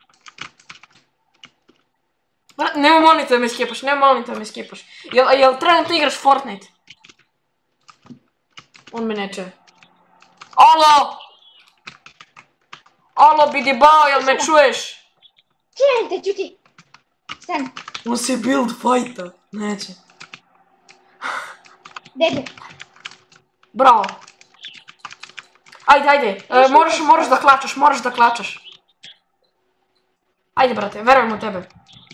Nemo molim te da me skipaš, nemo molim te da me skipaš. Jel trenutno igraš Fortnite? On me neće. Alo! Alo, bidibao, jel me čuješ? Čujem te, čuti. Stan. On se build fighta. Neće. Dede. Bravo. Ajde, ajde, moraš, moraš da klačaš, moraš da klačaš. Ajde, brate, verujem u tebe.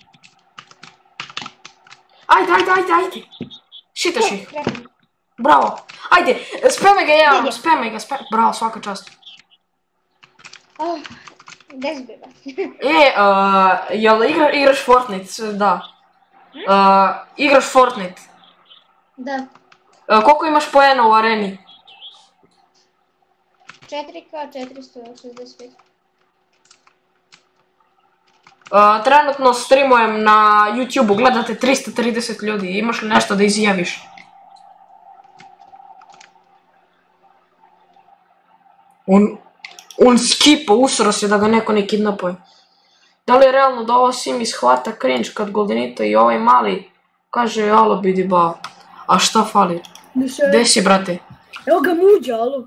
Ajde, ajde, ajde, ajde. Šitaš ih. Bravo. Ajde, spamaj ga jedan, spamaj ga, spamaj. Bravo, svaka čast. Gdje si bila? E, jel igraš Fortnite? Da. Igraš Fortnite? Da. Koliko imaš poena u areni? četiri ka četiristo šezdeset pet. Trenutno streamujem na YouTube-u, gledate tristo trideset ljudi, imaš li nešto da izjaviš? On, on skipa, usro se da ga neko ne kidnapuje. Da li je realno da ova Simi shvata cringe kad Goldenito i ovaj mali kaže alo bidi ba, a šta fali? Gdje si, brate? Evo ga muđa, alo.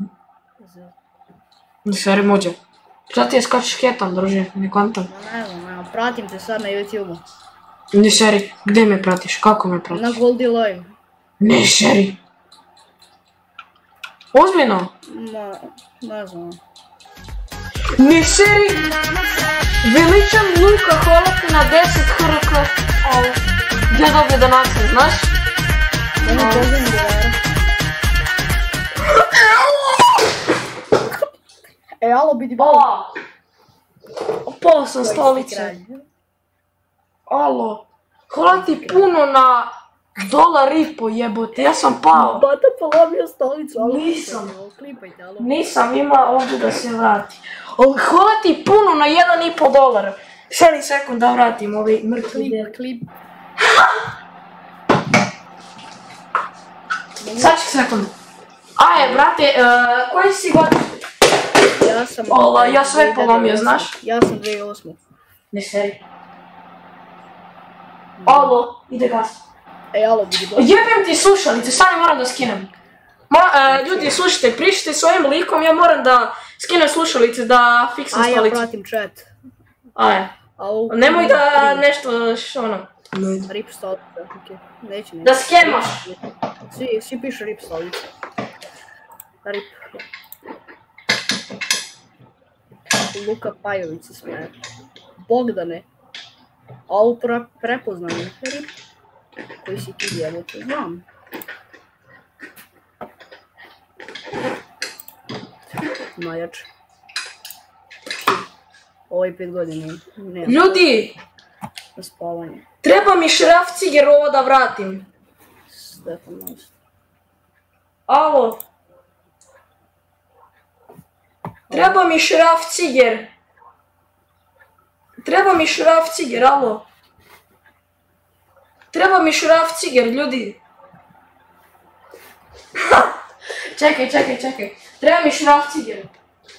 Seri muđa. Šta ti je skačeš hetam, druže, ne kvantam. Ne znam, pratim te sad na YouTube-u. Ne seri, gdje me pratiš, kako me pratiš? Na Goldie Live. Ne seri. Ozbiljno? Ma, ne znam. Ne seri! Veličan Luka, hvala ti na deset hrka. Gdje dobio donacije, znaš? Meni pozim govara. E, alo, bidi balo. Pao sam stolice. Alo. Hvala ti puno na dolar i po jebote, ja sam pao. Bata polomio stolicu, alo. Nisam. Klipajte, alo. Nisam, ima ovdje da se vrati. Ali hvala ti puno na jedan i po dolara. Šali sekund da vratim ovaj mrtvi del. Klip. Sad ću sekund. Aje, brate, koji si godin? Ja sam... Ola, ja sve polomio, znaš? Ja sam dvije osme. Ne seri. Alo, ide gas. Ej, alo, budi bolje. Jebem ti slušalice, stani moram da skinem. Ma, e, ljudi, slušajte, prišite s ovim likom, ja moram da skinem slušalice, da fiksam Aj, ja stolicu. pratim chat. Aj. Au. Nemoj da nešto, š- ono. Rip stolica, okej. Neće, neće. Da skemaš. Svi, svi pišu rip stolica. Rip. Luka Pajović se smeje. Bogdane. Au, pre, prepoznam je. Rip. Koji si ti djebote, znam. Najjače. Ovoj pet godina nema. Ljudi, Na spavanje. treba mi šraf ciger ovo da vratim. Stefan Most. Alo. Treba mi šraf ciger. Treba mi šraf ciger, alo. Treba mi šraf ciger, ljudi. Čekaj, čekaj, čekaj. Treba mi šraf ciger.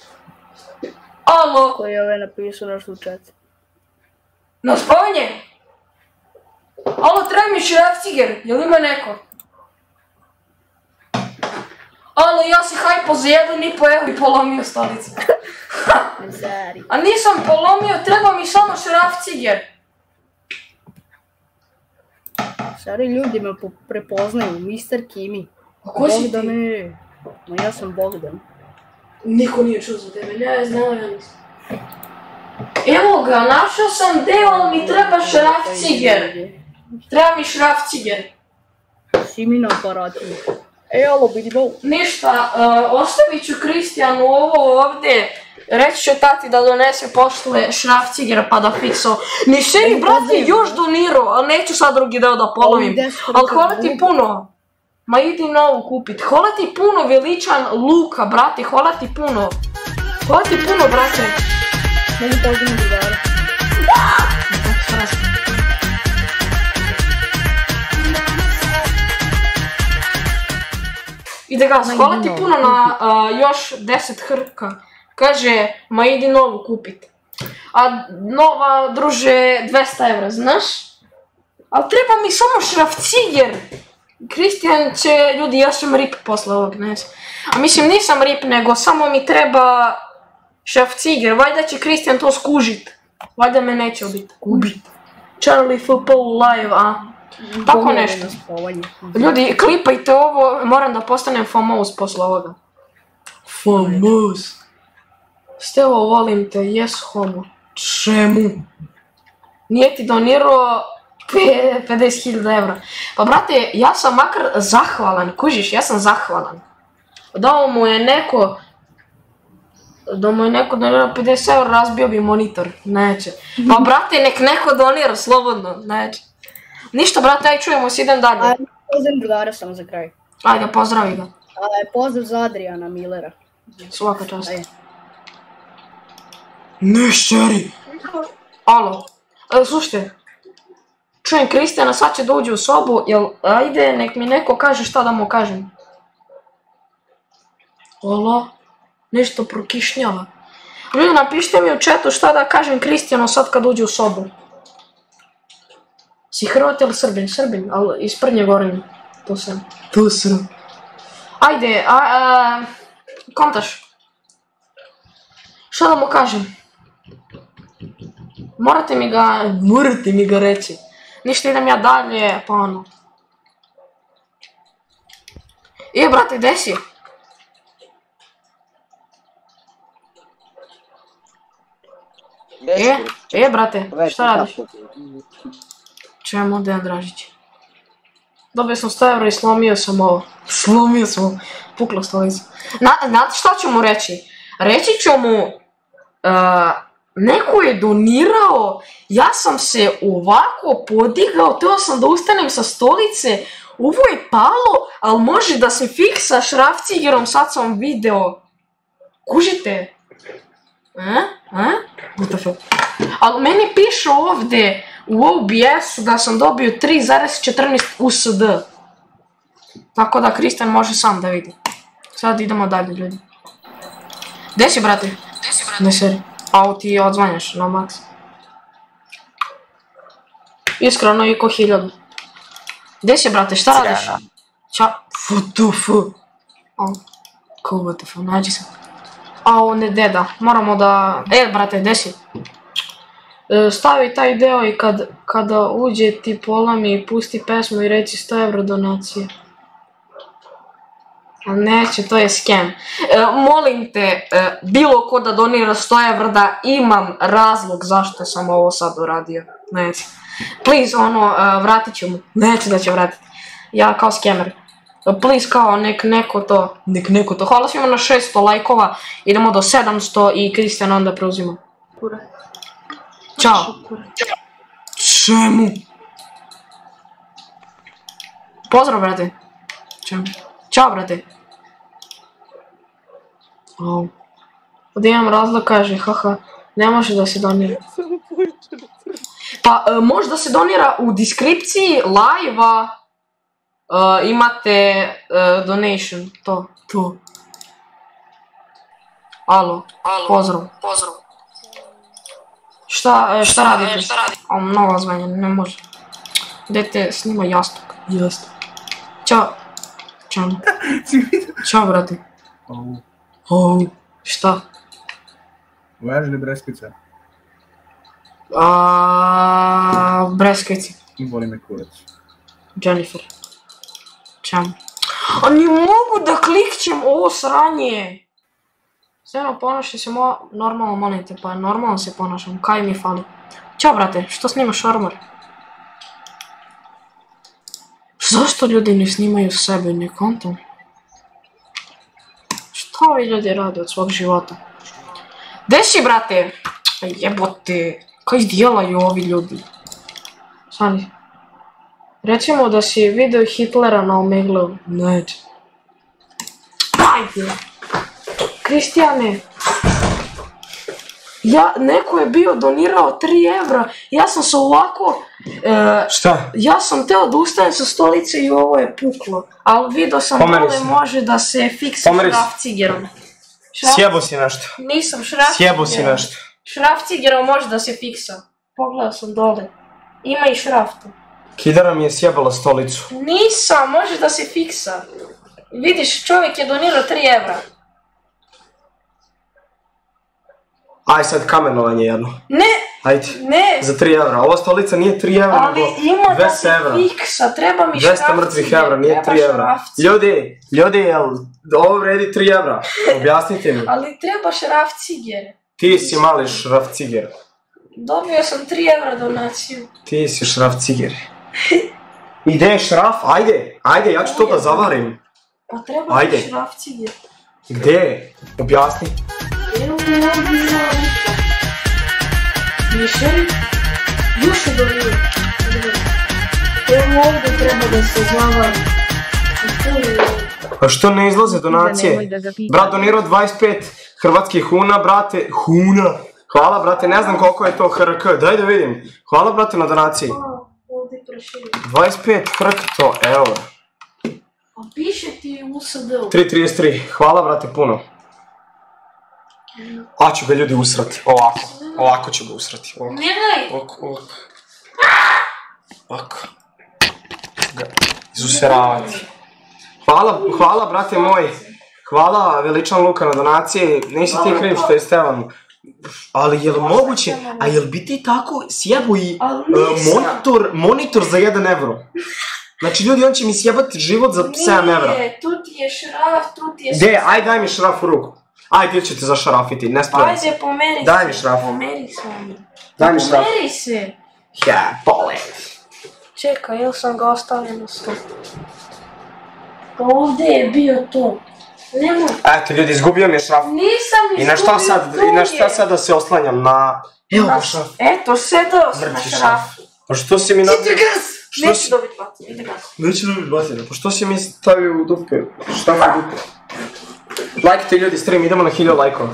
Alo. Koji je ovaj napisao nešto u chat? Na spavanje? Alo, treba mi šraf ciger, jel ima neko? Alo, ja si hajpo za jedan i po evo i polomio stolicu. A nisam polomio, treba mi samo šraf ciger. Stari ljudi me po- prepoznaju, mister Kimi. A ko si ti? Bogdane. Ma ja sam Bogdan. Niko nije čuo za tebe, ne znam, ja nisam. Evo ga, našao sam deo, ali mi treba šraf ciger. Treba mi šraf ciger. Si mi na aparatu. Ej, alo, bidi bol. Ništa, uh, ostavit ću Kristijanu ovo ovdje. Reći ću tati da donese pošle šraf cigera pa da fiksao. Nisi mi, brate, još donirao, ali neću sad drugi deo da polovim. Ali hvala ti puno. Ma idi novu kupit. Hvala ti puno, veličan Luka, brate, hvala ti puno. Hvala ti puno, brate. Mogu pozdravim drugara. Ide gas, hvala ti puno na uh, još deset hrka. Kaže, ma idi novu kupit. A nova, druže, dvesta evra, znaš? Ali treba mi samo šraf ciger. Kristijan će, ljudi, ja sam rip posle ovog, ne znam. A mislim, nisam rip, nego samo mi treba šraf ciger. Valjda će Kristijan to skužit. Valjda me neće ubit. Ubit. Charlie F P U live, a? Tako nešto. Ljudi, klipajte ovo, moram da postanem famous posle ovoga. Famous. Stevo, volim te, jes homo. Čemu? Nije ti donirao pedeset hiljada evra. Pa brate, ja sam makar zahvalan, kužiš, ja sam zahvalan. Dao mu je neko... Da mu je neko donirao pedeset evra, razbio bi monitor. Neće. Pa brate, nek neko donira, slobodno, neće. Ništa, brate, aj čujemo se, idem dalje. Ajde, pozdravim drugara samo za kraj. Ajde, pozdravi ga. Ajde, pozdrav za Adriana Millera. Svaka čast. Ne, šeri. Alo. E, slušajte. Čujem Kristijana, sad će da uđe u sobu, jel, ajde, nek mi neko kaže šta da mu kažem. Alo. Nešto prokišnjava. Ljudi, napišite mi u chatu šta da kažem Kristijanu sad kad uđe u sobu. Si Hrvat ili Srbin? Srbin, ali iz Prnje Gorenje. Tu sam. Tu sam. Ajde, a, a, kontaš. Šta da mu kažem? Morate mi ga, morate mi ga reći. Ništa, idem ja dalje, pa ono. E, brate, gde si? E, e, brate, šta radiš? Čemu, Dejan Dražić? Dobio sam sto evra i slomio sam ovo. Slomio sam ovo. Pukla stolica. Znate šta ću mu reći? Reći ću mu... Neko je donirao, ja sam se ovako podigao, teo sam da ustanem sa stolice, ovo je palo, ali može da se fiksa šraf cigerom, sad sam video. Kužite? A? A? What the fuck? Ali meni piše ovdje u O B S da sam dobio tri zarez četrnaest U S D. Tako da Kristijan može sam da vidi. Sad idemo dalje, ljudi. Gde si, brate? Ne seri. A ti odzvanjaš na maks. Iskreno i ko hiljadu. Gdje si, brate, šta radiš? Ča... Fu tu fu. O, ko what the fuck, nađi se. A, on je deda, moramo da... E, brate, gdje si? Stavi taj deo i kad, kada uđe ti polami i pusti pesmu i reci sto evra donacije. A neće, to je scam. E, molim te, e, bilo ko da donira sto evra da imam razlog zašto sam ovo sad uradio. Neće. Please, ono, e, vratit ću mu. Neće da će vratiti. Ja kao skamer. Please, kao nek neko to, nek neko to. Hvala svima na šesto lajkova, idemo do sedamsto i Kristijan onda preuzima. Ćao. Čemu? Pozdrav, brate. Čemu? Ćao, brate. Au. Da imam razlog, kaže, haha, ne može da se donira. Pa, e, može da se donira u deskripciji live-a. E, imate e, donation, to, to. Alo, pozdrav. Pozdrav. Šta, e, šta radite? Šta radite? O, mnogo zvanja, ne može. Dete snima jastuk. Jastuk. Ćao. Ćao. Ćao, brate. Au. Šta? Vojaš li breskvice? Aaaa... Breskvice. Boli me kurac. Jennifer. Ćao. A ne mogu da klikćem ovo sranje. Sve ponašaj se mo... normalno, molim te, pa normalno se ponašam, kaj mi fali. Ćao, brate, što snimaš ormar? Zašto ljudi ne snimaju sebe, ne kontam? Šta ovi ljudi rade od svog života? Gde si, brate? Jebote, kaj djelaju ovi ljudi? Sani. Recimo da si video Hitlera na Omeglu. Neće. Ajde. Kristijane. Ja, neko je bio donirao tri evra. Ja sam se ovako... E, Šta? Ja sam teo da ustajem sa stolice i ovo je puklo. Ali vidio sam da li može da se fiksa šrafcigerom. Sjebo si nešto. Nisam šrafcigerom. Sjebo si nešto. Šrafcigerom može da se fiksa. Pogledao sam dole. Ima i šraftu. Kidara mi je sjebala stolicu. Nisam, može da se fiksa. Vidiš, čovjek je donirao tri evra. Aj sad kamenovanje jedno. Ne! Ajde. Ne! Za tri evra. Ova stolica nije tri evra, ali nego ima da dvesta evra. se fiksa, treba mi dvesta šrafciger. mrtvih evra, nije tri evra. Ljudi, ljudi, jel ovo vredi tri evra? Objasnite mi. Ali treba šrafciger. Ti si mali šrafciger. Dobio sam tri evra donaciju. Ti si šrafciger. Ide je šraf, ajde, ajde, ja ću to da zavarim. Pa treba mi Ajde. šrafciger. Gdje je? Objasni. Evo mi ovdje. Mišeri? Duše donio. Evo ovdje treba da se zavarim. A što ne izlaze donacije? Brat donirao dvadeset pet hrvatskih huna, brate, huna. Hvala, brate, ne znam koliko je to H R K, daj da vidim. Hvala, brate, na donaciji. dvadeset pet hrkto eura. A piše ti u S D-u. tri trideset tri, hvala, brate, puno. A ću ga ljudi usrati, ovako, ovako ću ga usrati. Ne daj! Ovako, ovako. Ovako. Ga izusveravati. Hvala, hvala, brate moj. Hvala, veličan Luka, na donaciji. Nisi ti kriv što je Stevan. Ali je li moguće, a jel bi ti tako sjebo i monitor, monitor za jedan evro? Znači ljudi, on će mi sjebati život za sedam evra. Nije, tu ti je šraf, tu ti je... Gdje, aj daj mi šraf u ruku. Aj, ti ćete zašarafiti, ne spremam se. Ajde, pomeri se. Daj mi šraf. Pomeri se. Daj mi šraf. Pomeri se. Ja, bole. Čekaj, ili sam ga ostavio na stol. Pa ovdje je bio to. Nemoj. Eto ljudi, izgubio mi je šraf. Nisam izgubio. I na šta sad, i na šta sad da se oslanjam? Na... Evo ga šraf. Eto, sedao sam na šraf. Pa što si mi na... Ide gas! Neću dobiti batine, ide gas. Neću dobiti batine, pa što si mi stavio u dupe? Šta mi u dupe? Lajkite ljudi stream, idemo na hiljadu lajkova.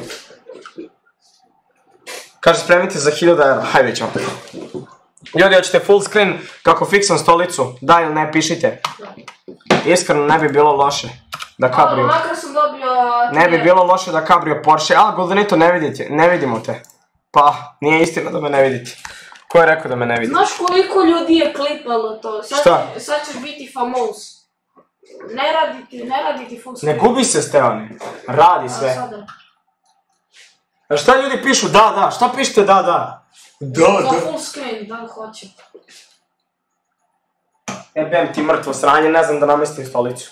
Kaže, spremite za hiljadu evra, hajde ćemo. Ljudi, hoćete full screen kako fiksam stolicu? Da ili ne, pišite. Iskreno, ne bi bilo loše da kabrio... Makar sam dobio... Ne bi bilo loše da kabrio Porsche, ali Goldenito ne vidite, ne vidimo te. Pa, nije istina da me ne vidite. Ko je rekao da me ne vidi? Znaš koliko ljudi je klipalo to? Sad, Šta? Sad ćeš biti famos. Ne radi ti, ne radi ti full screen. Ne gubi se, Stevane. Radi sve. Sada. A šta ljudi pišu? Da, da. Šta pišete da, da? Da, Za da. full screen, da li hoće. Jebem ti mrtvo sranje, ne znam da namestim stolicu.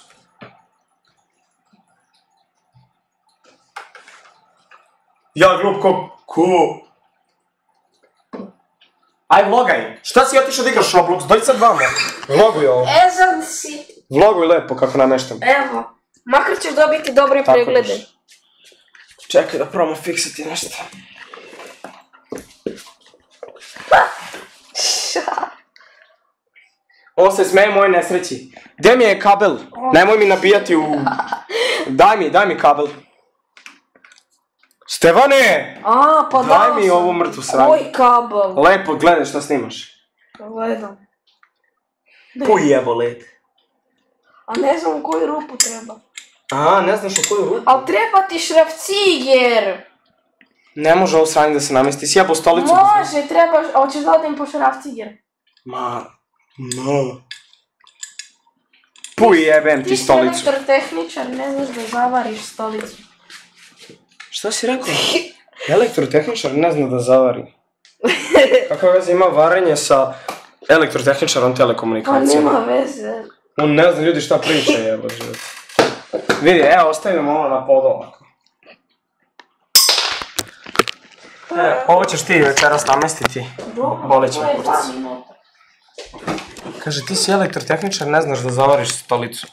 Ja glup ko... ko... Aj vlogaj. Šta si otišao da igraš Roblox? Dođi sad vamo. Vloguj ovo. E, sad si. Vloguj lepo kako nameštam. Evo. Makar ćeš dobiti dobre Tako preglede. biš. Čekaj da probamo fiksati nešto. Ovo se smeje moje nesreći. Gdje mi je kabel? Nemoj mi nabijati u... Daj mi, daj mi kabel. Stevane! A, pa da. Daj mi ovu mrtvu sranju. Koji kabel? Lepo, gledaj šta snimaš. Gledam. Pojebo let. A ne znam u koju rupu treba. A, ne znaš u koju rupu? Al treba ti šrafciger. Ne može ovo sranje da se namesti. Sjebo stolicu. Može, trebaš, a hoćeš da odim po šrafciger. Ma, no. Puj jebem ti stolicu. Ti si elektrotehničar, ne znaš da zavariš stolicu. Šta si rekao? Elektrotehničar ne zna da zavari. Kakva veze ima varenje sa elektrotehničarom telekomunikacijama? Pa nema veze. On ne zna ljudi šta priča jebo život. Vidi, evo ostavimo ovo na podolak. E, ovo ćeš ti večeras namestiti. Boleće me kurci. Kaže, ti si elektrotehničar, ne znaš da zavariš stolicu.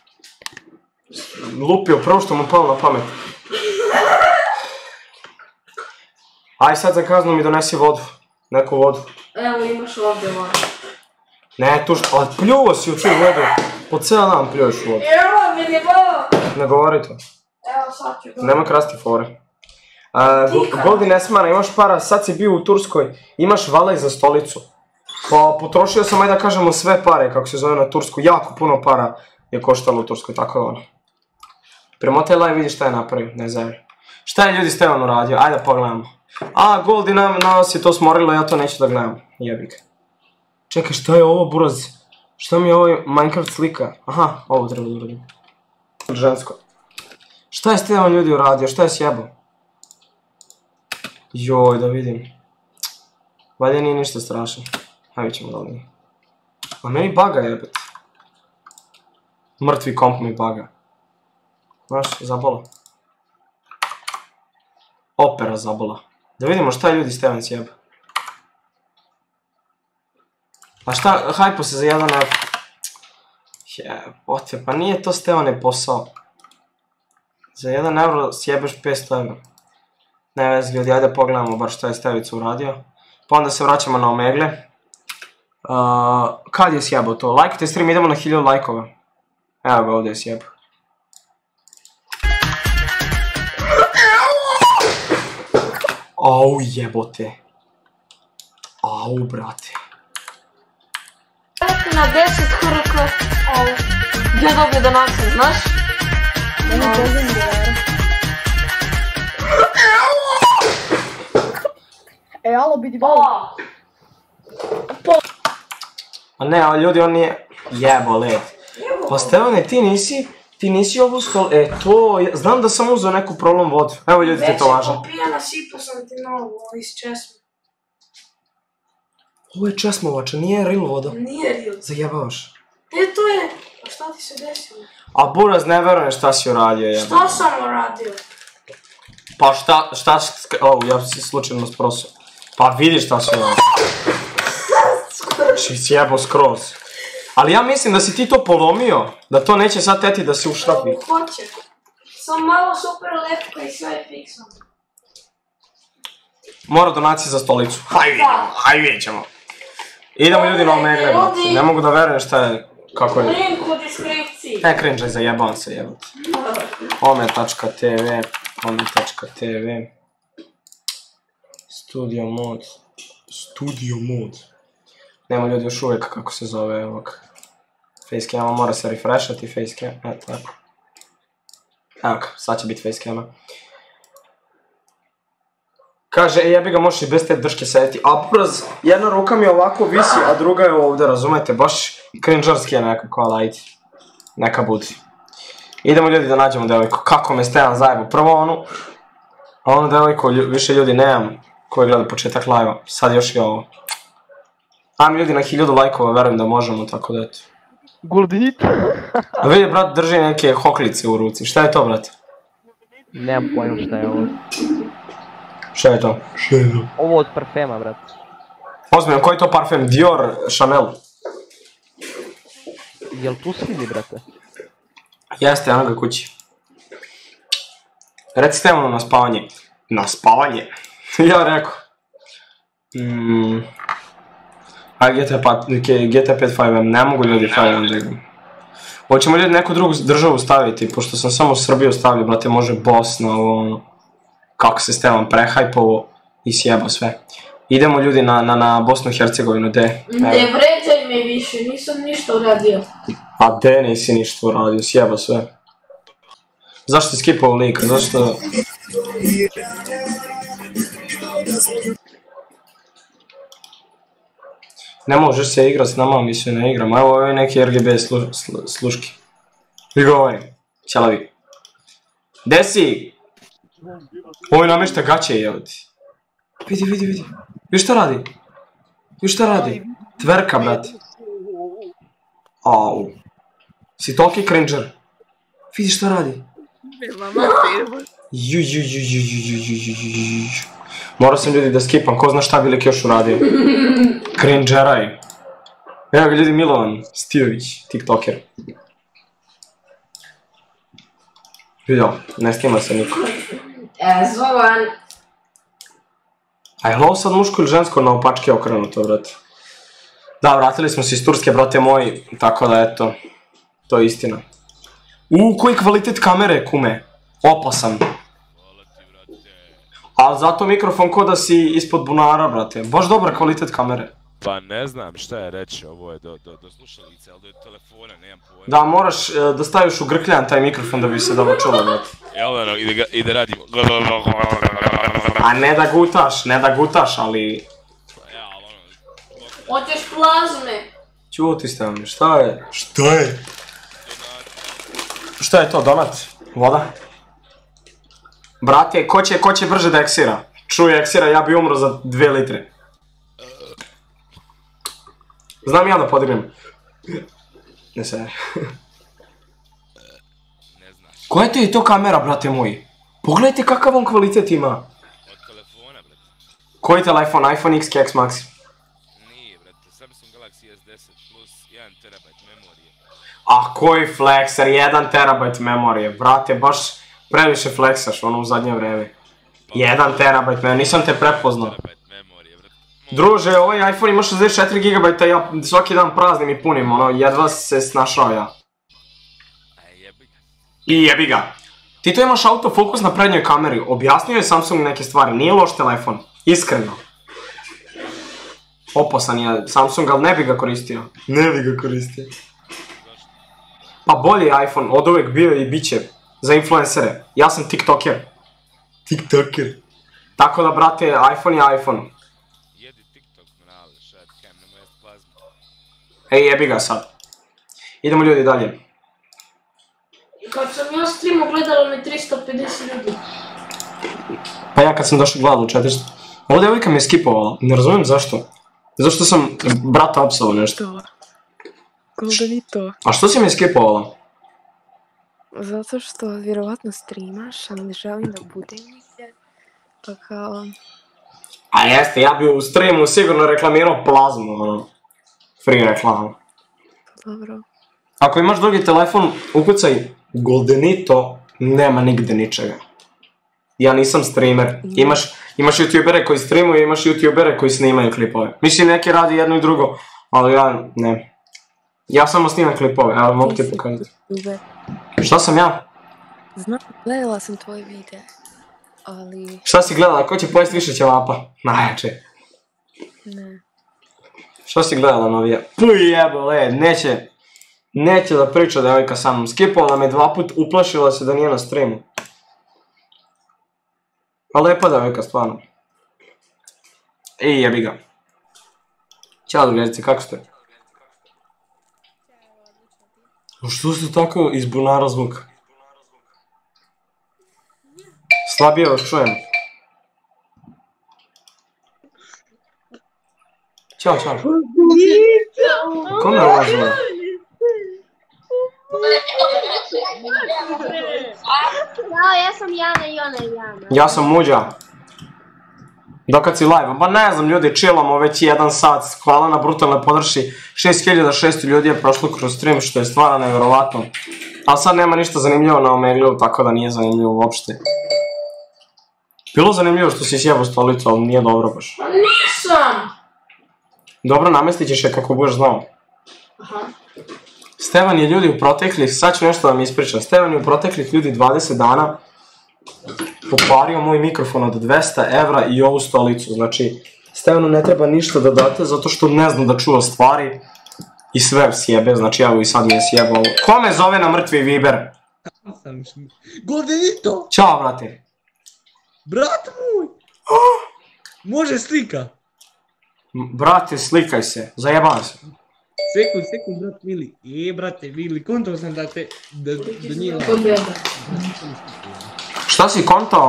Lupio prvo što mu palo na pamet. Aj sad za kaznu mi donesi vodu. Neku vodu. Evo imaš ovdje vodu. Ne, tu što... Ali pljuo si u tu vodu. Po cijel dan pljuješ u vodu. Evo vidi vodu. Ne govori to. Evo sad ću govoriti. Nemoj krasti fore. Goldi Nesmana, imaš para, sad si bio u Turskoj, imaš valej za stolicu. Pa potrošio sam, ajde da kažemo, sve pare, kako se zove na Tursku, jako puno para je koštalo u Turskoj, tako da ono. Premotaj live, vidi šta je napravio, ne zavi. Šta je ljudi Stevan uradio, ajde da pogledamo. A, Goldi nas je to smorilo, ja to neću da gledam, jebi ga. Čekaj, šta je ovo, buraz? Šta mi je ovo Minecraft slika? Aha, ovo treba da uradim. Žensko. Šta je Stevan ljudi uradio, šta je sjebao? Joj, da vidim. Valjda nije ništa strašno. Hajde ćemo da li nije. A meni baga jebet. Mrtvi komp mi baga. Znaš, zabola. Opera zabola. Da vidimo šta je ljudi Stevan sjeba. A šta, hajpo se za jedan euro. Jebote, pa nije to Stevane posao. Za jedan euro sjebeš petsto eura. Ne vezi ljudi, ajde pogledamo bar šta je Stevica uradio. Pa onda se vraćamo na Omegle. Kad je sjebao to? Lajkajte stream, idemo na hiljadu lajkova. Evo ga, ovdje je sjebao. Au jebote. Au brate. Na deset H R K. Au. Gdje dobio donacije, znaš? Ne poznam da je. E, alo, bidi balo. A ne, ali ljudi, on nije... Jebo, let. Pa Stevane, ti nisi... Ti nisi ovu stol... E, to... Znam da sam uzeo neku prolom vodu. Evo ljudi, ti to važno. Već je popijana, sipao sam ti novu, iz česme. Ovo je česmovača, nije real voda. Nije real. Zajebavaš. E, to je... A šta ti se desilo? A buraz, ne verujem šta si uradio, jebo. Šta sam uradio? Pa šta... Šta... O, ja si slučajno sprosao. Pa vidi šta si uradio. Si sjebo skroz. Ali ja mislim da si ti to polomio, da to neće sad teti da se ušrapi. Hoće. Sam malo super lepka i sve je fiksano. Mora donacije za stolicu. Hajde vidimo, hajde vidjet ćemo. Idemo ljudi na Omegle, brate. Ne mogu da verujem šta je, kako je. Link u deskripciji. Ne cringe-aj, zajebavam se jebati. ome tačka te ve, ome tačka te ve. Studio mod. Studio mod. Nema ljudi još uvijek kako se zove ovog. Facecama mora se refreshati, facecam, eto tako. Evo ga, sad će biti facecama. Kaže, e jebi ga, možeš i bez te drške sedeti. A buraz, jedna ruka mi ovako visi, a druga je ovdje, razumete? Baš cringearski je nekako, ali ajde. Neka budi. Idemo ljudi da nađemo devojku. Kako me Stevan zajebo. Prvo onu, a onu devojku više ljudi nemam koji gleda početak live-a. Sad još i ovo. Ajme ljudi na hiljadu lajkova, verujem da možemo, tako da eto. Goldenit. A vidi, brat, drži neke hoklice u ruci. Šta je to, brate? Nemam pojma šta je ovo. Šta je to? Šta je to? Ovo od parfema, brat. Ozbiljno, koji je to parfem? Dior, Chanel? Jel tu svidi, brate? Jeste, eno ga kući. Recite ono na spavanje. Na spavanje? Ja rekao. Mm. A G T pet five M, ne mogu ljudi five M da igram. Hoćemo ljudi neku drugu državu staviti, pošto sam samo Srbiju stavio, brate, može Bosna, ovo ono. Kako se Stevan prehajpovo i sjeba sve. Idemo ljudi na, na, na Bosnu i Hercegovinu, de? Ne vređaj me više, nisam ništa uradio. A de nisi ništa uradio, sjeba sve. Zašto ti skipao lika, zašto... Ne možeš se igrat s nama, mi se ne igramo. Evo ovo je neki R G B slu, slu, sluški. I govorim, ćelavi. Gde si? Ovo je namješta gaće je ti. Vidi, vidi, vidi. Viš šta radi? Viš šta radi? Tverka, brate. Au. Si toliki cringear. Vidi šta radi. Ju, ju, ju, ju, ju, ju, ju, ju, ju, ju. Morao sam ljudi da skipam, ko zna šta bi lik još uradio. Cringearaj. Evo ga ljudi, Milovan Stijović, tiktoker. Vidio, ne snima se niko. E, Zoran. A je li ovo sad muško ili žensko na opačke okrenuto, brate? Da, vratili smo se iz Turske, brate moji, tako da eto, to je istina. Uuu, koji kvalitet kamere, kume. Opasan. Ali zato mikrofon ko da si ispod bunara, brate. Baš dobar kvalitet kamere. Pa ne znam šta je reći, ovo je do, do, do slušalice, ali do telefona, nemam pojma. Da, moraš uh, da staviš u grkljan taj mikrofon da bi se dobro čulo, brate. Jel ono, ide, ide radimo. A ne da gutaš, ne da gutaš, ali... Hoćeš plazme. Ćuti ste vam, šta je? Šta je? Šta je to, donat? Voda? Brate, ko će, ko će brže da eksira? Čuje eksira, ja bi umro za dve litre. Znam ja da podignem. Ne se. Koja ti je to kamera, brate moji? Pogledajte kakav on kvalitet ima. Od telefona, brate. Koji telefon? iPhone X, X Max? Nije, brate. Samsung Galaxy S deset plus jedan terabajt memorije. A koji flexer, jedan terabajt memorije. Brate, baš previše flexaš ono u zadnje vreme. jedan terabajt memorije, nisam te prepoznao. Druže, ovaj iPhone ima šezdeset četiri gigabajta, ja svaki dan praznim i punim, ono, jedva se snašao ja. I jebi ga. Ti to imaš autofokus na prednjoj kameri, objasnio je Samsung neke stvari, nije loš telefon, iskreno. Opasan je Samsung, ali ne bi ga koristio. Ne bi ga koristio. Pa bolji je iPhone, od uvijek bio i bit će, za influencere. Ja sam tiktoker. Tiktoker. Tako da, brate, iPhone je iPhone. Ej, jebi ga sad. Idemo ljudi dalje. Kad sam ja streamu gledalo me tristo pedeset ljudi. Pa ja kad sam došao gledalo četiristo. Ovo devojka me je skipovala, ne razumijem zašto. Zašto sam brata opsao nešto. Goldenito. A što si me skipovala? Zato što vjerovatno streamaš, a ne želim da budem nigdje. Pa kao... A jeste, ja bi u streamu sigurno reklamirao plazmu, ono. Free reklama. Dobro. Ako imaš drugi telefon, ukucaj Goldenito, nema nigde ničega. Ja nisam streamer. Imaš, imaš youtubere koji streamuju, imaš youtubere koji snimaju klipove. Mislim, neki radi jedno i drugo, ali ja ne. Ja samo snimam klipove, evo mogu ti pokazati. Šta sam ja? Znam, gledala sam tvoje videe, ali... Šta si gledala? Ko će pojesti više ćevapa? Najjače. Ne. Šta si gledala novija? Puj jebole, neće... Neće da priča devojka sa mnom. Skipovala me dva put, uplašila se da nije na streamu. A lepa devojka, stvarno. Ej, jebi ga. Ćao, drugarice, kako ste? Što ste tako iz bunara zvuka? Slabije vas čujem. Ćao, čao. Kome je lažno? Ćao, ja sam Jana i ona je Jana. Ja sam Muđa. Dokad si live? Ba ne znam ljudi, chillamo već jedan sat. Hvala na brutalnoj podršci. šest hiljada šesto ljudi je prošlo kroz stream, što je stvarno nevjerovatno. Ali sad nema ništa zanimljivo na Omegliju, tako da nije zanimljivo uopšte. Bilo zanimljivo što si sjebao stolicu, ali nije dobro baš. Nisam! Dobro, namestit ćeš je kako budeš znao. Aha. Stevan je ljudi u proteklih, sad ću nešto da mi ispričam, Stevan je u proteklih ljudi dvadeset dana pokvario moj mikrofon od dvesta evra i ovu stolicu, znači Stevanu ne treba ništa da date zato što ne zna da čuva stvari i sve sjebe, znači evo i sad mi je sjebao. Ko me zove na mrtvi Viber? Goldenito! Ćao, brate. Brat moj! Može slika? Brate, slikaj se, zajebavam se. Sekund, sekund, brat Mili. E, brate Mili, kontao sam da te... da, da nije lako. Šta si kontao?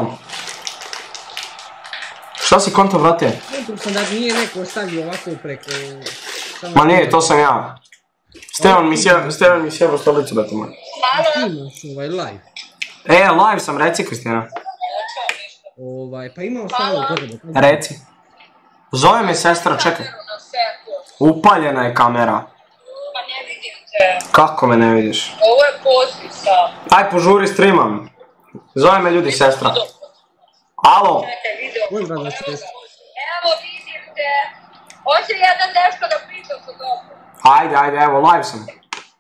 Šta si kontao, brate? Kontao sam da nije neko stavio ovako preko... Ma nije, to sam ja. Stevan mi sjebao stolicu, brate moj. Imaš ovaj live. E, live sam, reci Kristina. Ovaj, pa imao stavio potrebe. Reci. Zove me sestra, čekaj. Upaljena je kamera. Pa ne vidim te. Kako me ne vidiš? Ovo je poziv sad. Aj, požuri, streamam. Zove me ljudi, sestra. Alo. Evo vidim te. Hoće jedan nešto da pričam sa tobom. Ajde, ajde, evo, live sam.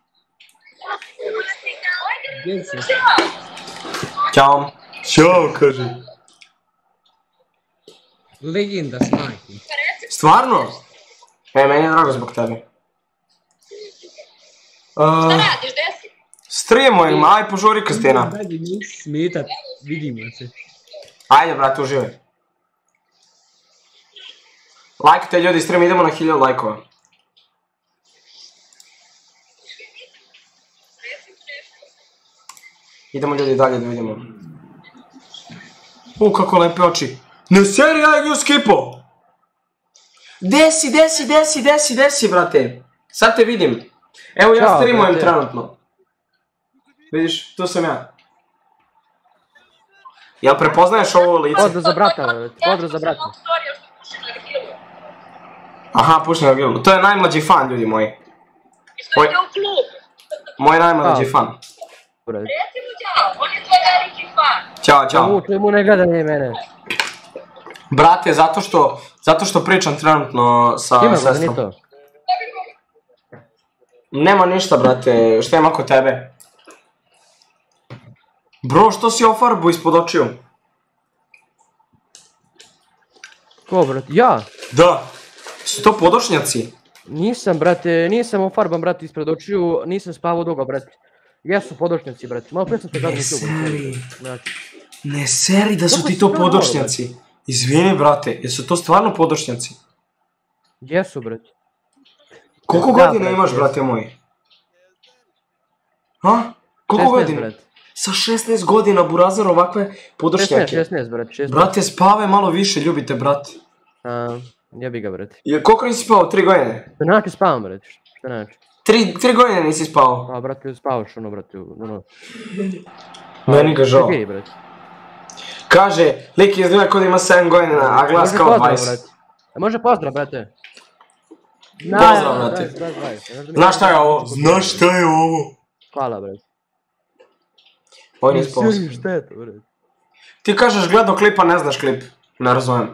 Ćao. Ćao, kaži. Legenda s majkom. Stvarno? E, meni je drago zbog tebe. Šta radiš, gde si? Streamujem, aj požuri Kristina. Ajde, nisi smetat, vidimo se. Ajde, brate, uživaj. Lajkajte ljudi, stream, idemo na hiljadu lajkova. Idemo ljudi dalje da vidimo. U, kako lepe oči. Ne seri, ja ju skipo! Desi, desi, desi, desi, desi, brate. Sad te vidim. Evo ja streamujem trenutno. Vidiš, tu sam ja. Jel prepoznaješ ovo lice? Pozdrav za brata, pozdrav za brata. Aha, pušim na gilu. To je najmlađi fan, ljudi moji. Isto ide u klub. Moj najmlađi fan. Reci mu ćao, on je tvoj veliki fan. Ćao, čao. Čemu ne gleda ni mene. Brate, zato što, zato što pričam trenutno sa sestrom. Nema ništa, brate, šta ima kod tebe? Bro, što si ofarbu ispod očiju? Ko, brate? Ja? Da. Su to podočnjaci? Nisam, brate, nisam ofarban, brate, ispred očiju, nisam spavao dugo, brate. Jesu podočnjaci, brate, malo pre sam te gledao. Ne seri. Ne seri da su ti to podočnjaci. Izvini, brate, jesu to stvarno podočnjaci? Jesu, brate. Koliko godina imaš, brate moj? Ha? Koliko godina? Sa šesnaest godina, Burazar, ovakve podočnjake. šesnaest, brate, šesnaest. Brate, spave malo više, ljubite, brate. Jebi ga, brate. Koliko nisi spavao? Tri godine? Što znači spavam, brate, što znači? Tri godine nisi spavao? A, brate, spavaš, ono, brate, ono... Meni ga žao. Gej, brate. Kaže, lik izgleda kod ima sedam godina, a glas kao dvadeset. Može pozdrav, brate. Pozdrav, brate. Znaš šta je ovo? Znaš šta je ovo? Hvala, brate. Ovo nije spavao. Šta je to, brate? Ti kažeš gledao klip, a ne znaš klip. Ne razumijem.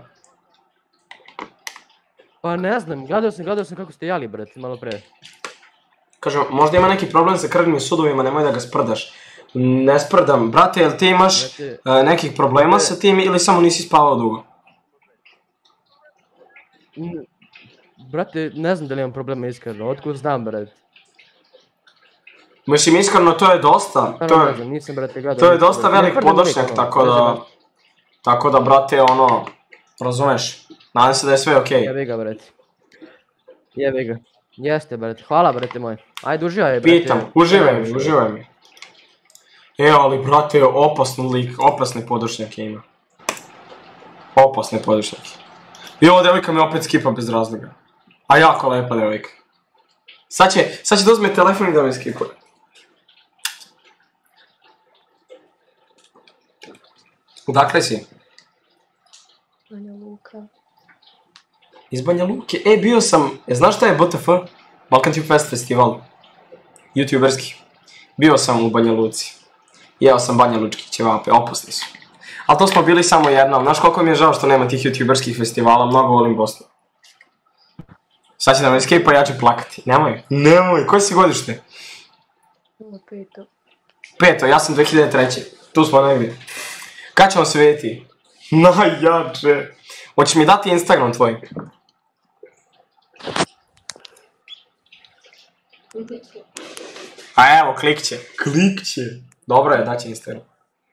Pa ne znam, gledao sam, gledao sam kako ste jali, brate, malo pre. Kažem, možda ima neki problem sa krvnim sudovima, nemoj da ga sprdaš. Ne sprdam. Brate, jel ti imaš nekih problema sa tim ili samo nisi spavao dugo? Brate, ne znam da li imam problema iskreno, otkud znam, brate. Mislim, iskreno, to je dosta. To je dosta velik podočnjak, tako da... Tako da, brate, ono... Razumeš? Nadam se da je sve okej. Jebi ga, brate. Jebi ga. Jeste, brate. Hvala, brate moj. Ajde, uživaj, brate. Pitam, uživaj mi, uživaj mi. Evo, ali, brate, opasni lik, opasne područnjake ima. Opasne područnjake. I ova devojka me opet skipa bez razloga. A jako lepa devojka. Sad će, sad će da uzme telefon i da me skipuje. Dakle si? Banja Luka. Iz Banja Luke. E, bio sam, e, znaš šta je B T F? Balkan Tube Fest festival. YouTuberski. Bio sam u Banja Luci. Jeo sam Banja Lučki ćevape, opusni su. Ali to smo bili samo jednom. Znaš koliko mi je žao što nema tih YouTuberskih festivala, mnogo volim Bosnu. Sad će da me escape-a, ja ću plakati. Nemoj, nemoj, koje si godište? Peto. Peto, ja sam dve hiljade treće. Tu smo negdje. Kad ćemo se vidjeti? Najjače. Hoćeš mi dati Instagram tvoj? A evo, klik će. Klik će. Dobro je, daće Instagram.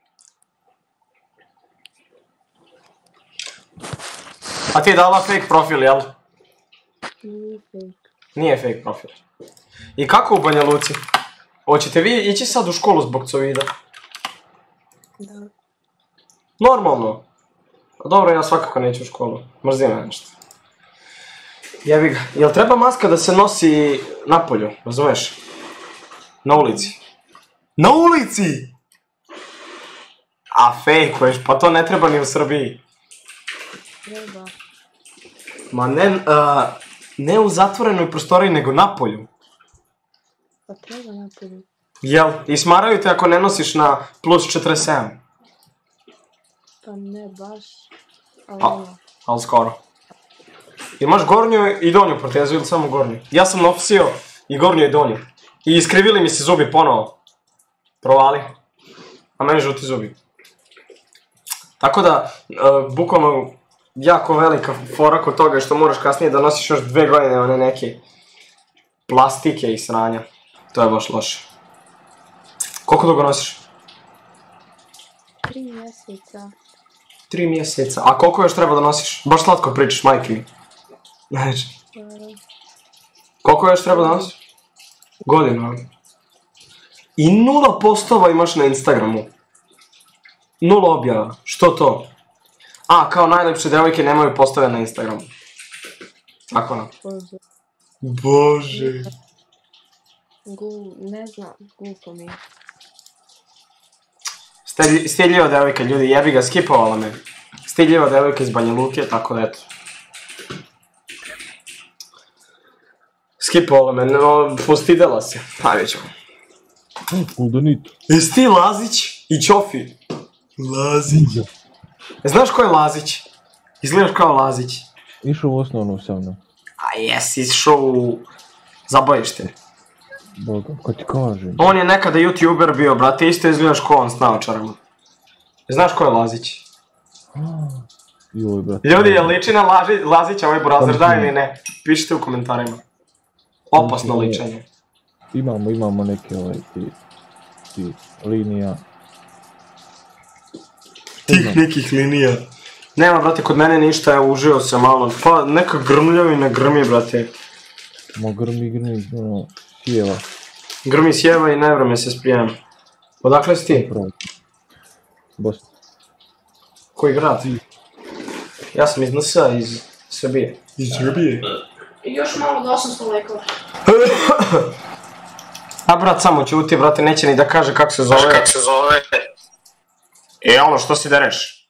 A ti je dala fake profil, jel? Nije fake. Nije fake profil. I kako u Banja Luci? Hoćete vi ići sad u školu zbog covida? Da. Normalno. Dobro, ja svakako neću u školu. Mrzim me nešto. Jebi ga. Jel treba maska da se nosi napolju, razumeš? Na ulici. Na ulici! A fejkuješ, pa to ne treba ni u Srbiji. Treba. Ma ne, ne u zatvorenoj prostoriji, nego napolju. Pa treba napolju. Jel? I smaraju te ako ne nosiš na plus četrdeset sedam. Pa ne baš, ali A, ono. ali skoro. Imaš gornju i donju protezu ili samo gornju? Ja sam nosio i gornju i donju. I iskrivili mi se zubi ponovo. Provali. A meni žuti zubi. Tako da, uh, bukvalno, jako velika fora kod toga je što moraš kasnije da nosiš još dve godine one neke plastike i sranja. To je baš loše. Koliko dugo nosiš? Tri mjeseca. Tri mjeseca. A koliko još treba da nosiš? Baš slatko pričaš, majke mi. Znači. Koliko još treba da nosiš? Godinu, ali. I nula postova imaš na Instagramu. Nula objava. Što to? A, kao najlepše devojke nemaju postave na Instagramu. Tako nam. Bože. Bože. Gu, ne znam, glupo mi je. Stidljiva devojka, ljudi, jebi ga, skipovala me. Stidljiva devojka iz Banja Luke, tako da eto. Skipovala me, no, postidela se. Pa vidjet ćemo. Jesi ti Lazić i Ćofi? Lazić. Znaš ko je Lazić? Izgledaš kao Lazić. Išao u osnovnu sa mnom. A jesi išao u zabojište. Boga, ko ti kažem? On je nekada YouTuber bio, brate, isto izgledaš ko on s naočarama. Znaš ko je Lazić? Joj, brate. Ljudi, je liči na Lazića ovaj burazer, da ili ne? Pišite u komentarima. Opasno ličenje. Imamo, imamo neke ovaj, ti, ti linija. Tih nekih linija. Nema, brate, kod mene ništa, evo, užio se malo. Pa, neka grmljavina grmi, brate. Mo grmi, grmi, ono, sjeva. Grmi sjeva i ne vreme se sprijema. Odakle si ti? Bosna. Koji grad? Ja sam iz N S A, iz Srbije. Iz Srbije? I još malo da osamsto lekova. A brat, samo ćuti, brate, neće ni da kaže kako se zove. Kako se zove? E, ono, što si dereš?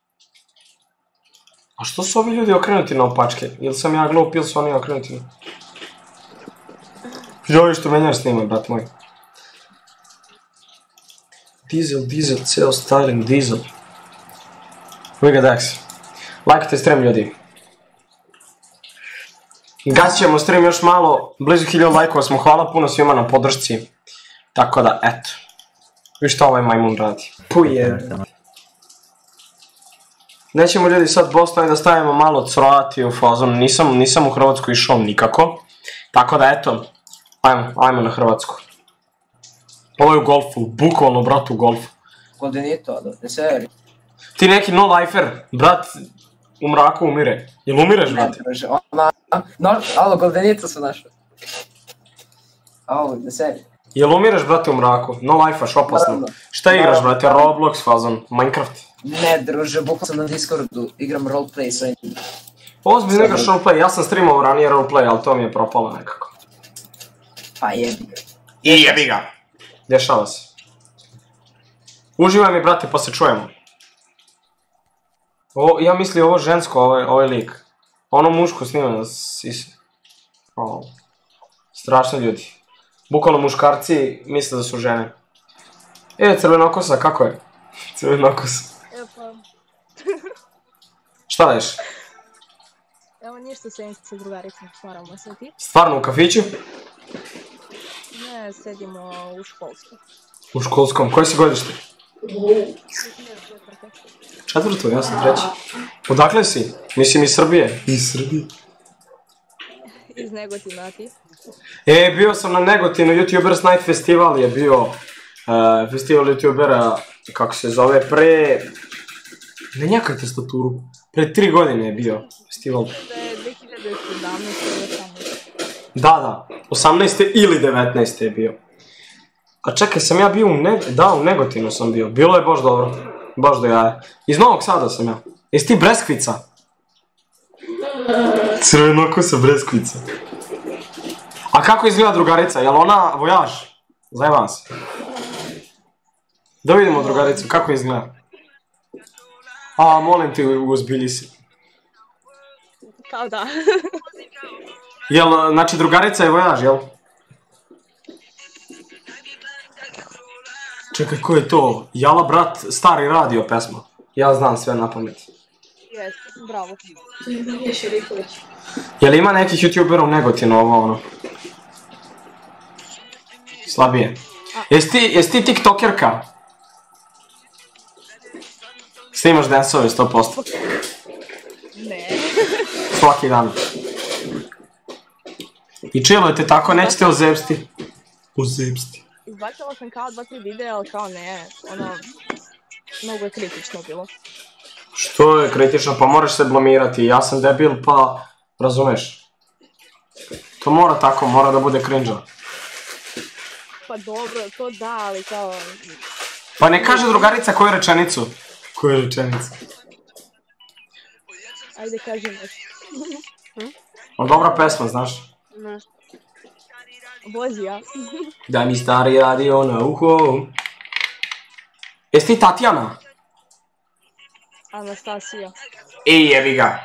A što su ovi ljudi okrenuti na opačke? Ili sam ja glup, ili su oni okrenuti? Joj, što menjaš snima, brat moj. Diesel, diesel, ceo Stalin, diesel. Uvijek Dax. Lajkajte stream, ljudi. Gasit ćemo stream još malo, blizu hiljadu lajkova smo, hvala puno svima na podršci. Tako da, eto. Viš što ovaj majmun radi. Puje. Nećemo ljudi sad Bosnu da stavimo malo Croatiju u fazon, nisam, nisam u Hrvatsku išao nikako. Tako da, eto, ajmo, ajmo na Hrvatsku. Ovo je u golfu, bukvalno, brat, u golfu. Kod je nije to, da, ne seri. Ti neki no-lifer, brat, u mraku umire. Jel umireš, brate? Ne, druže, ona... No, alo, goldenica su naša. Alo, da se... Jel umireš, brate, u mraku? No life-aš, opasno. Šta igraš, brate? Roblox fazon? Minecraft? Ne, druže, bukvalno sam na Discordu, igram roleplay sa njim. Ozbiljno igraš roleplay, ja sam streamao ranije roleplay, ali to mi je propalo nekako. Pa jebi ga. I jebi ga! Dešava se. Uživaj mi, brate, pa se čujemo. O, ja mislim ovo žensko, ovaj, ovaj lik. Ono muško snima na sisi. O, strašni ljudi. Bukvalno muškarci misle da su žene. E, crvenokosa, kako je? Crvenokosa. Evo pa... Šta daješ? Evo ništa, sedim sa drugaricom, stvaramo se ti. Stvarno u kafiću? Ne, sedimo u školskom. U školskom, koje si godište? Četvrto, ja sam treći. Odakle si? Mislim iz Srbije. Iz Srbije. Iz Negotina, a ti? E, bio sam na Negotinu, YouTubers Night Festival je bio. Uh, festival YouTubera, kako se zove, pre... Ne njakajte staturu. Pre tri godine je bio festival. To je dve hiljade sedamnaeste ili osamnaeste. Da, da. osamnaeste ili devetnaeste je bio. A čekaj, sam ja bio u Negotinu? Da, u Negotinu sam bio. Bilo je baš dobro. Baš do jaja. Iz Novog Sada sam ja. Jesi ti Breskvica? Crvenokosa Breskvica. A kako izgleda drugarica? Jel ona vojaž? Zajeban se. Da vidimo drugaricu, kako izgleda. A, molim ti, uzbilji se. Kao da. Jel, znači drugarica je vojaž, jel? Čekaj, ko je to? Jala brat, stari radio pesma. Ja znam sve na pamet. Jes, bravo. Jel ima nekih youtubera u Negotinu ovo ono? Slabije. Jesi ti, jesi ti tiktokerka? Snimaš dansove sto posto. Ne. Svaki dan. I chillujete tako, nećete ozebsti. Ozebsti. Izbacila sam kao dva, tri videa, ali kao ne, ono, mnogo je kritično bilo. Što je kritično? Pa moraš se blamirati, ja sam debil, pa razumeš. To mora tako, mora da bude cringe-a. Pa dobro, to da, ali kao... Pa ne kaže drugarica koju rečenicu. Koju rečenicu? Ajde, kaži nešto. Ali dobra pesma, znaš. Ne. Vozi ja. Daj mi stari radio na uho. Jesi ti Tatjana? Anastasija. I jebi ga.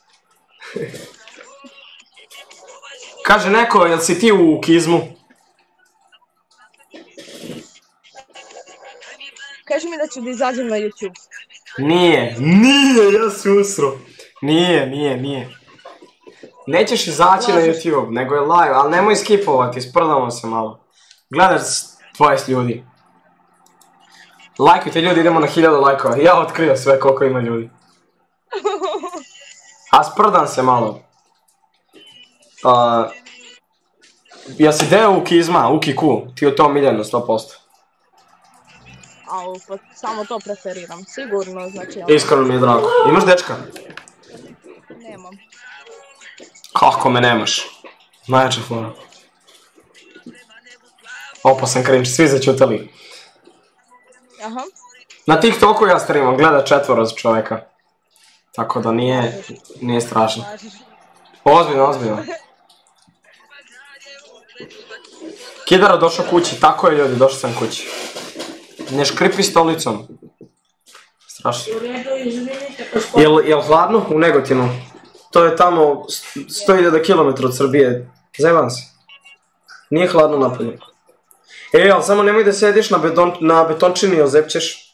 Kaže neko, jel si ti u Kizmu? Kaži mi da ću da izađem na YouTube. Nije, nije, ja se usro. Nije, nije, nije. Nećeš izaći na YouTube, nego je live, ali nemoj skipovati, sprdamo se malo. Gledaš dvadeset ljudi. Lajkujte ljudi, idemo na hiljadu lajkova. Ja otkrio sve koliko ima ljudi. A sprdam se malo. Uh, jel si deo u Kizma, u Kiku? Ti je to miljeno, sto posto. Au, pa samo to preferiram, sigurno, znači... Iskreno mi je drago. Imaš dečka? Nemam. Kako me nemaš? Najjača fora. Opasan cringe, svi začutali. Aha. Na TikToku ja streamam, gleda četvoro za čoveka. Tako da nije, nije strašno. Ozbiljno, ozbiljno. Kidaro došao kući, tako je ljudi, došao sam kući. Ne škripi stolicom. Strašno. Jel, jel hladno u Negotinu? To je tamo sto hiljada kilometara od Srbije. Zajeban se. Nije hladno napolje. E, ali samo nemoj da sediš na, beton, na betončini i ozepćeš.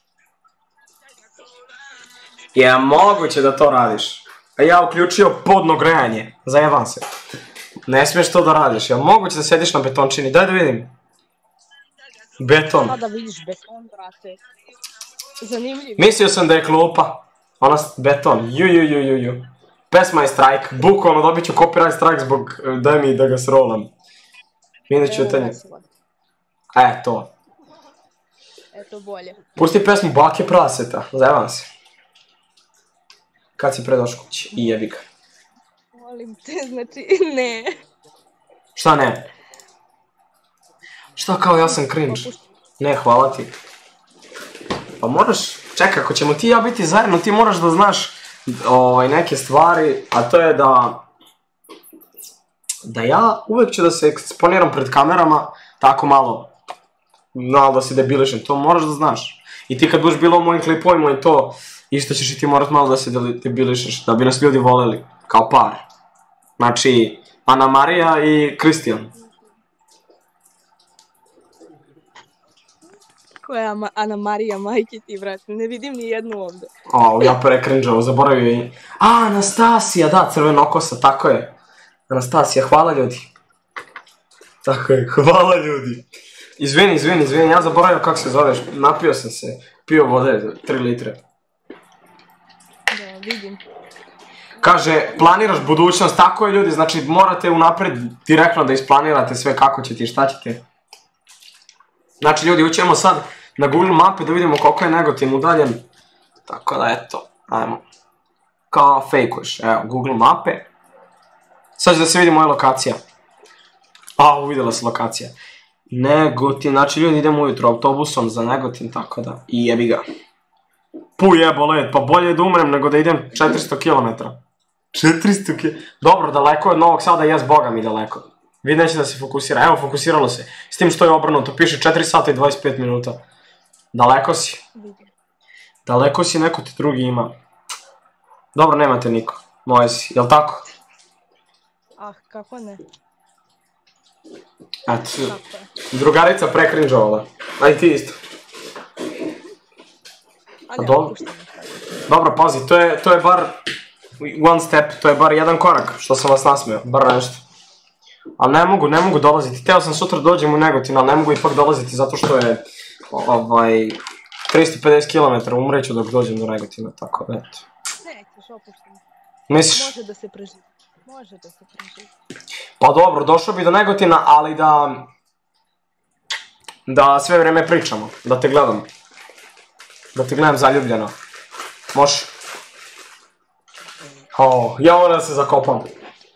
Je moguće da to radiš. A ja uključio podno grejanje. Zajeban se. Ne smiješ to da radiš. Je moguće da sediš na betončini? Daj da vidim. Beton. Sada vidiš beton, brate. Zanimljivo. Mislio sam da je klupa. Ona beton. Ju, ju, ju, ju, ju. Pesma je strike. Bukvalno dobit ću copyright strike zbog daj mi da ga srolam. Minut ćutanje. E, to. Eto bolje. Pusti pesmu Bake praseta. Zajeban se. Kad si predošao kući i jebi ga. Molim te, znači, ne. Šta ne? Šta kao ja sam cringe? Ne, hvala ti. Pa moraš, čekaj, ako ćemo ti i ja biti zajedno, ti moraš da znaš ovaj, neke stvari, a to je da... Da ja uvek ću da se eksponiram pred kamerama, tako malo, malo da se debilišem, to moraš da znaš. I ti kad budeš bilo u mojim klipovima i to, isto ćeš i ti morat malo da se debilišeš, da bi nas ljudi voleli, kao par. Znači, Ana Marija i Kristijan. Ko je Ana Marija, majke ti, brate, ne vidim ni jednu ovde. O, ja prekrinđao, zaboravio i... A, Anastasija, da, crvenokosa, tako je. Anastasija, hvala ljudi. Tako je, hvala ljudi. Izvini, izvini, izvini, ja zaboravio kako se zoveš, napio sam se, pio vode, tri litre. Da, vidim. Kaže, planiraš budućnost, tako je ljudi, znači morate unapred direktno da isplanirate sve kako ćete i šta ćete. Znači ljudi, ućemo sad na Google mape da vidimo koliko je Negotin udaljen. Tako da eto, ajmo. Kao fejkuješ, evo, Google mape. Sad ću da se vidi moja lokacija. A, uvidjela se lokacija. Negotin, znači ljudi idemo ujutro autobusom za Negotin, tako da, i jebi ga. Puj jebo led, pa bolje je da umrem nego da idem četiristo kilometara. četiristo kilometara. Dobro, daleko od Novog Sada, jes boga mi daleko. Vidi neće da se fokusira, evo fokusiralo se. S tim što je obrnuto, piše četiri sata i dvadeset pet minuta. Daleko si. Daleko si, neko ti drugi ima. Dobro, nemate niko. Moje si, jel tako? Ah, kako ne? Eto, drugarica prekrinđovala. Aj ti isto. Dobro, pazi, to je bar one step, to je bar jedan korak, što sam vas nasmeo, bar nešto. Ali ne mogu, ne mogu dolaziti, teo sam sutra dođem u Negotin, ali ne mogu ipak dolaziti zato što je, ovaj, tristo pedeset kilometara, umreću dok dođem do Negotina, tako da eto. Nećeš, opušteno. Misliš? Može da se preživi, može da se preživi. Pa dobro, došao bi do Negotina, ali da... Da sve vreme pričamo, da te gledam. Da te gledam zaljubljeno. Može? O, ja moram da se zakopam.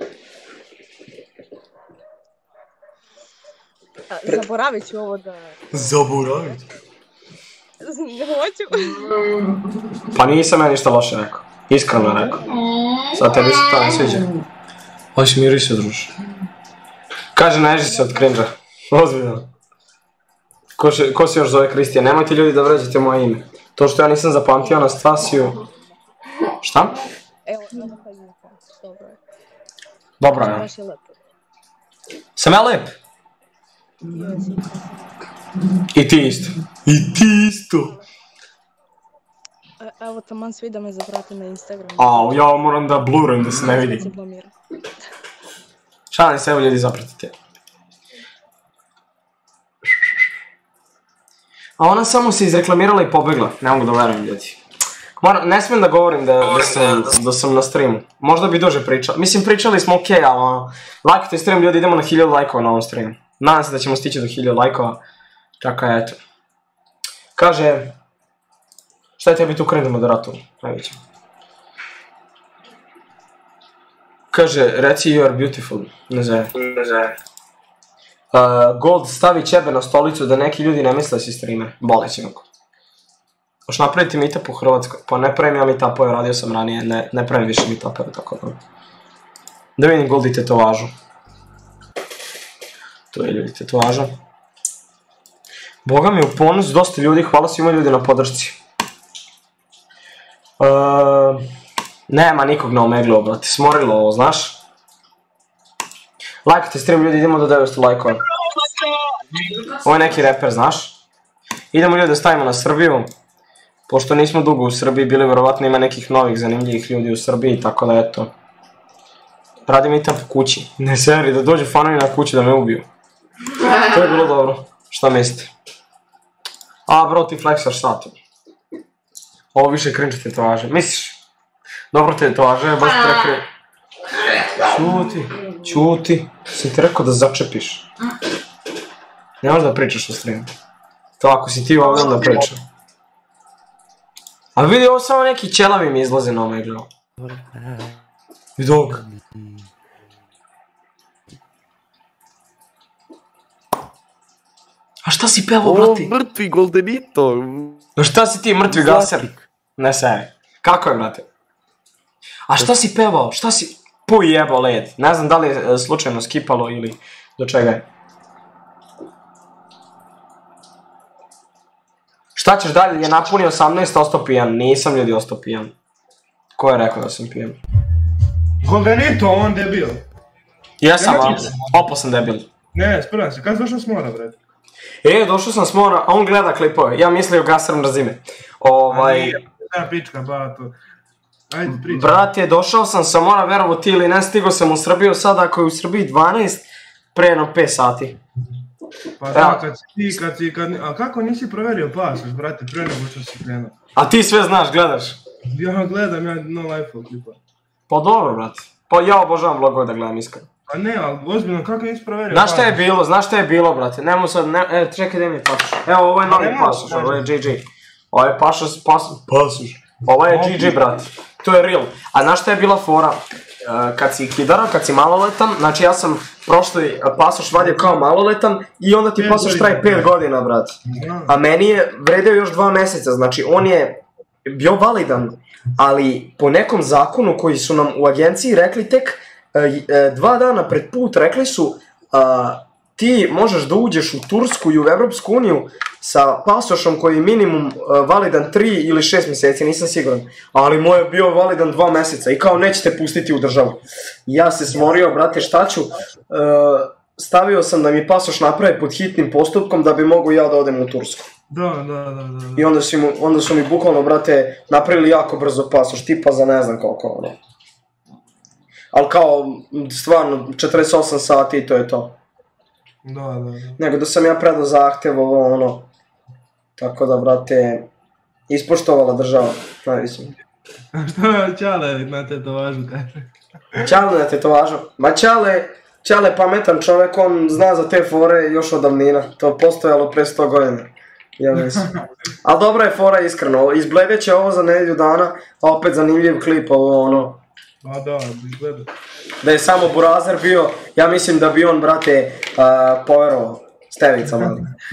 Zaboravit ću ovo da... Zaboravit? Ne hoću. Pa nisam ja ništa loše rekao. Iskreno rekao. Sad tebi se to ne sviđa. Ovo si miri se, druže. Kaže, neži se od cringe-a. Ozbiljno. Ko se još zove Kristijan? Nemojte ljudi da vređate moje ime. To što ja nisam zapamtio Anastasiju... Šta? Evo, evo pa juka. Dobro je. Dobro je. Baš je lepo. Sam ja lep? I ti isto. I ti isto. Evo, taman svi da me zaprate na Instagramu. Au, ja moram da blurujem da se ne vidi. Šalim se, evo ljudi zapratite. A ona samo se izreklamirala i pobegla. Ne mogu da verujem, ljudi. Ne smijem da govorim da sam na streamu. Možda bi duže pričali. Mislim, pričali smo okej, ali lajkujte stream, ljudi, idemo na hiljadu lajkova na ovom streamu. Nadam se da ćemo stići do hiljadu lajkova. Čaka, eto. Kaže... Šta je tebi tu krenuti moderatoru? Ajde ćemo. Kaže, reci you are beautiful. Ne znam. Ne znam. Gold, stavi ćebe na stolicu da neki ljudi ne misle da si streamer. Boli će kako. Hoš napraviti meetup u Hrvatskoj? Pa ne pravim ja meetupove, radio sam ranije, ne pravim više meetupove, tako da... Da vidim Gold i tetovažu. To je ljudi tetovaža. Boga mi u ponos, dosta ljudi, hvala svima ljudi na podršci. Nema nikog na Omeglu, brate, smorilo ovo, znaš? Lajkajte stream, ljudi, idemo do devetsto lajkova. Ovo je neki reper, znaš? Idemo ljudi da stavimo na Srbiju. Pošto nismo dugo u Srbiji bili, verovatno ima nekih novih zanimljivih ljudi u Srbiji, tako da eto. Radim i tam po kući. Ne seri, da dođu fanovi na kući da me ubiju. To je bilo dobro. Šta mislite? A, bro, ti flexaš satom. Ovo više cringe tetovaže. Misliš? Dobro tetovaže, baš prekrio. Čuti, čuti. Sam ti rekao da začepiš. Ne možeš da pričaš o streamu. To ako si ti ovdje da pričam. A vidi, ovo samo neki ćelavi mi izlaze na Omeglu. Dog. A šta si pevao, brati? O, mrtvi Goldenito. A šta si ti, mrtvi gaser? Ne se. Kako je, brate? A šta si pevao? Šta si... Puj jebo led. Ne znam da li je slučajno skipalo ili do čega je. Šta ćeš dalje? Je napunio osamnaest, ostao pijan. Nisam ljudi ostao pijan. Ko je rekao da sam pijan? Goldenito, on debil. Jesam, ali opao sam debil. Ne, spremam se, kada si došao s mora, brate? E, došao sam s mora, a on gleda klipove. Ja mislio Gaser mrzime. Ovaj... Da, pička, ba, to... Ajde, pričaj. Brate, došao sam sa mora, verovo ti ili ne, stigo sam u Srbiju sad, ako je u Srbiji dvanaest, pre jedno pet sati. Pa da, kad si ti, kad si, kad... A kako nisi proverio pasoš, brate, pre nego što si krenuo? A ti sve znaš, gledaš? Ja gledam, ja no life klipa. Pa dobro, brate. Pa ja obožavam vlogove da gledam iskreno. Pa ne, ali ozbiljno, kako nisi proverio Znaš pasoš? šta je bilo, znaš šta je bilo, brate, nemo sad, ne, e, čekaj da mi je pasoš. Evo, ovo je novi pasoš, ovo je G G. Ovo je pasoš, pasoš, pasoš. Ovo je G G, brate. To je real. A znaš šta je bila fora? Kad si kidara, kad si maloletan, znači ja sam prošli pasoš vadio kao maloletan i onda ti pasoš traje pet godina, brate. A meni je vredio još dva meseca, znači on je bio validan, ali po nekom zakonu koji su nam u agenciji rekli tek dva dana pred put, rekli su ti možeš da uđeš u Tursku i u Evropsku uniju sa pasošom koji je minimum validan tri ili šest mjeseci, nisam siguran. Ali moj je bio validan dva mjeseca i kao nećete pustiti u državu. Ja se smorio, brate, šta ću? Stavio sam da mi pasoš napravi pod hitnim postupkom da bi mogu ja da odem u Tursku. Da, da, da, da. I onda su, mu, onda su mi bukvalno, brate, napravili jako brzo pasoš, tipa za ne znam koliko, ono. Ali kao, stvarno, četrdeset osam sati i to je to. Da, da, da. Nego da sam ja predao zahtjev, ovo, ono. Tako da, brate, ispoštovala država, najviše. A šta Ćale na tetovažu kaže? Ćale na tetovažu? Ma Ćale, Ćale pametan čovjek, on zna za te fore još od davnina. To je postojalo pre sto godina. Ja mislim. Ali dobra je fora, iskreno. Izbledet će ovo za nedelju dana, a opet zanimljiv klip, ovo, ono. A da, izgleda. Da je samo Burazer bio, ja mislim da bi on, brate, poverovao stevicama.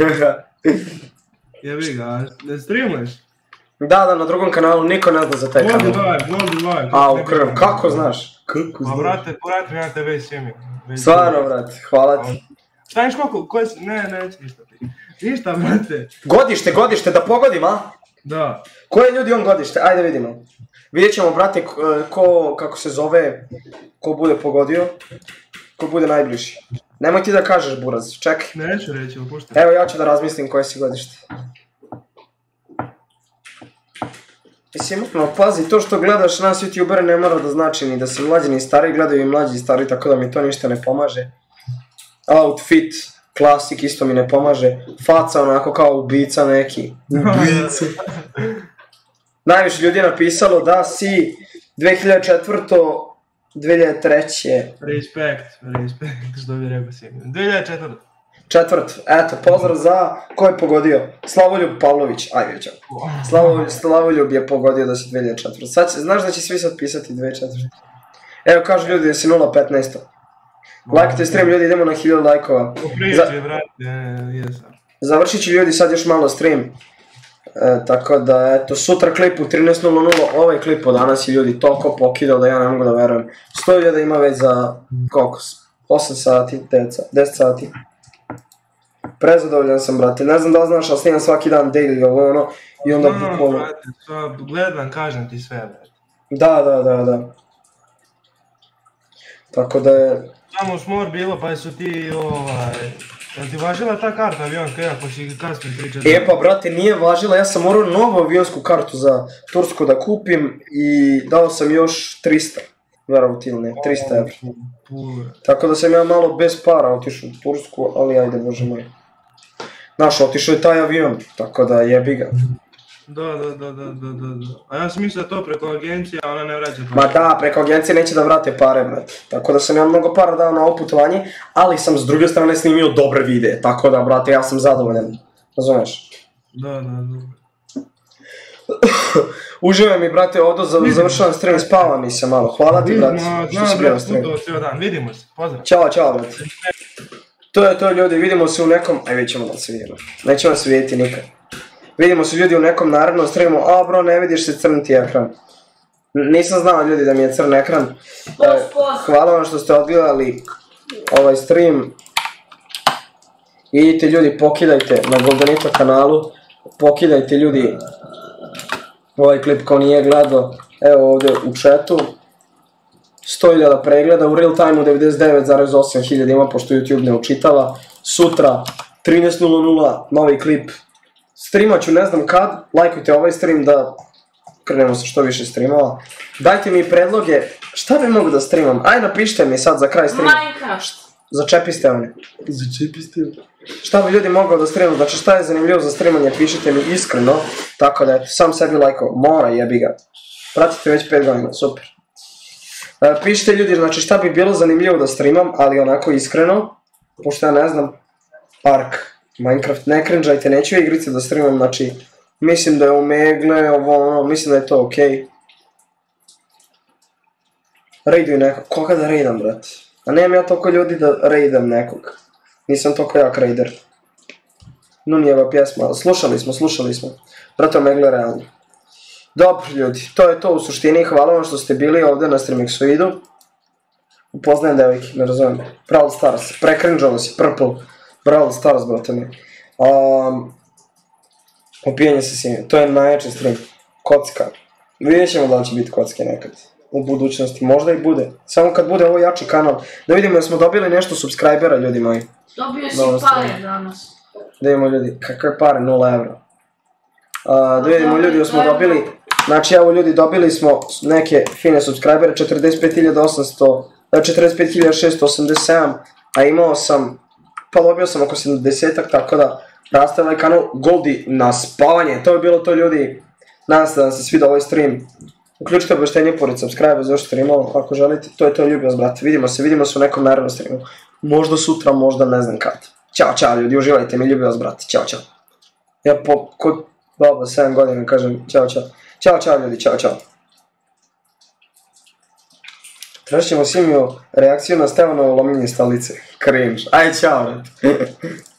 Jebi ga, ne streamuješ? Da, da, na drugom kanalu, niko ne zna za taj kanal. Goldi live, Goldi live. A, u krv, kako znaš? Kako znaš? A brate, poratim ja tebe i svimio. Stvarno, brate, hvala ti. Šta ješ koliko, koje si, ne, neće ništa ti. Ništa, brate. Godište, godište, da pogodim, a? Da. Koje ljudi on godište? Ajde vidimo. Vidjet ćemo, brate, ko, kako se zove, ko bude pogodio, ko bude najbliži. Nemoj ti da kažeš, Buraz, čekaj. Neću reći, opuštaj. Evo, ja ću da razmislim koje si godište. Mislim, no, pazi, to što gledaš nas youtubere ne mora da znači ni da si mlađi ni stari, gledaju i mlađi i stari, tako da mi to ništa ne pomaže. Outfit, klasik, isto mi ne pomaže. Faca onako kao ubica neki. Ubica. Najviše ljudi je napisalo da si dve hiljade četvrte. dve hiljade treće. Respekt, respekt, što bi rekao si. dve hiljade četvrte. Četvrt, eto, pozdrav za ko je pogodio? Slavoljub Pavlović, aj već. Slavoljub, Slavoljub je pogodio da si dve hiljade četvrte. Sad će, znaš da će svi sad pisati dve hiljade četvrte. Evo kažu ljudi da si nula petnaest. Lajkite stream ljudi, idemo na hiljadu lajkova. Uprijeđe, brate, jesam. Završit će ljudi sad još malo stream. Tako da, eto, sutra klip u trinaest nula nula, ovaj klip od danas je ljudi toliko pokidao da ja ne mogu da verujem. sto hiljada ima već za, koliko, osam sati, deset sati. Prezadovoljan sam, brate, ne znam da li znaš, ali snimam svaki dan daily ovo ono i onda bukvalno... No, brate, gledam, kažem ti sve, brate. Da, da, da, da. Tako da je... Samo smor bilo, pa su ti, ovaj... Jel ti važila ta karta avionska, ja, ko si kasnije pričati? E pa, brate, nije važila, ja sam morao novu avionsku kartu za Tursku da kupim i dao sam još trista. Verovati ili ne, trista evra. Tako da sam ja malo bez para otišao u Tursku, ali ajde, bože moj. Znaš, otišao je taj avion, tako da jebi ga. Da, da, da, da, da, da. A ja sam mislio da to preko agencije, a ona ne vraća pare. Ma da, preko agencije neće da vrate pare, brate. Tako da sam ja mnogo para dao na ovo putovanje, ali sam s druge strane snimio dobre videe, tako da, brate, ja sam zadovoljan. Razumeš? Da, da, da. Uživaj mi, brate, ovdje završavam stream, spava mi se malo. Hvala ti, brate, što si bio na streamu. Vidimo se, pozdrav. Ćao, čao, brate. To je to, ljudi, vidimo se u nekom... Aj, vidit ćemo da se vidimo. Nećemo se vidjeti nikad. Vidimo se, ljudi, u nekom narednom streamu. A, bro, ne vidiš se, crn ti ekran. Nisam znao, ljudi, da mi je crn ekran. Hvala vam što ste odgledali ovaj stream. Idite, ljudi, pokidajte na Goldenito kanalu. Pokidajte, ljudi, ovaj klip ko nije gledao. Evo ovdje u chatu. sto hiljada pregleda, u real time-u devedeset devet zarez osam hiljada ima, pošto YouTube ne učitava. Sutra, trinaest nula nula, novi klip. Streamat ću ne znam kad, lajkujte ovaj stream da krenemo sa što više streamova. Dajte mi predloge, šta bi mogu da streamam? Aj, napišite mi sad za kraj streama. Minecraft. Začepiste one. Začepiste one. Šta bi ljudi mogao da streamam, znači šta je zanimljivo za streamanje, pišite mi iskreno. Tako da eto, sam sebi lajkao, mora jebi ga. Pratite već pet godina, super. Pišite ljudi, znači šta bi bilo zanimljivo da streamam, ali onako iskreno, pošto ja ne znam, Ark, Minecraft, ne cringeajte, neću igrice da streamam, znači, mislim da je umegle, ovo ono, mislim da je to okej. Raiduj nekog, koga da raidam, brate? A nemam ja toliko ljudi da raidam nekog, nisam toliko jak raider. Nunijeva pjesma, slušali smo, slušali smo, brate, omegle realno. Dobro, ljudi, to je to u suštini, hvala vam što ste bili ovdje na Streamixoidu. Upoznajem devojke, ne razumijem. Brawl Stars, prekrinđalo si, Purple, Brawl Stars, brate mi. Opijanje se svime, to je najjači stream. Kocka. Vidjet ćemo da li će biti kocke nekad. U budućnosti, možda i bude. Samo kad bude ovo jači kanal. Da vidimo, jesmo dobili nešto subscribera, ljudi moji. Dobio si pare danas. Da vidimo, ljudi, kakve pare, nula evra. Da vidimo, ljudi, da smo dobili... Znači, evo ljudi, dobili smo neke fine subscribere, četrdeset pet hiljada osamsto, četrdeset pet hiljada šesto osamdeset sedam, a imao sam, pa dobio sam oko sedamdesetak, tako da raste ovaj kanal Goldi na spavanje. To je bilo to, ljudi. Nadam se da vam se sviđa ovaj stream. Uključite obaveštenje pored subscribe za još streamova, ako želite. To je to, ljubim vas, brate. Vidimo se, vidimo se u nekom narednom streamu. Možda sutra, možda ne znam kad. Ćao, čao, ljudi, uživajte mi, ljubim vas, brate. Ćao, čao. Ja po, kod, dobro, sedam godina kažem, čao, čao. Ćao, čao ljudi, čao, čao. Tražit ćemo Simio reakciju na Stevanovo lomljenje stolice. Cringe. Aj, čao, brate.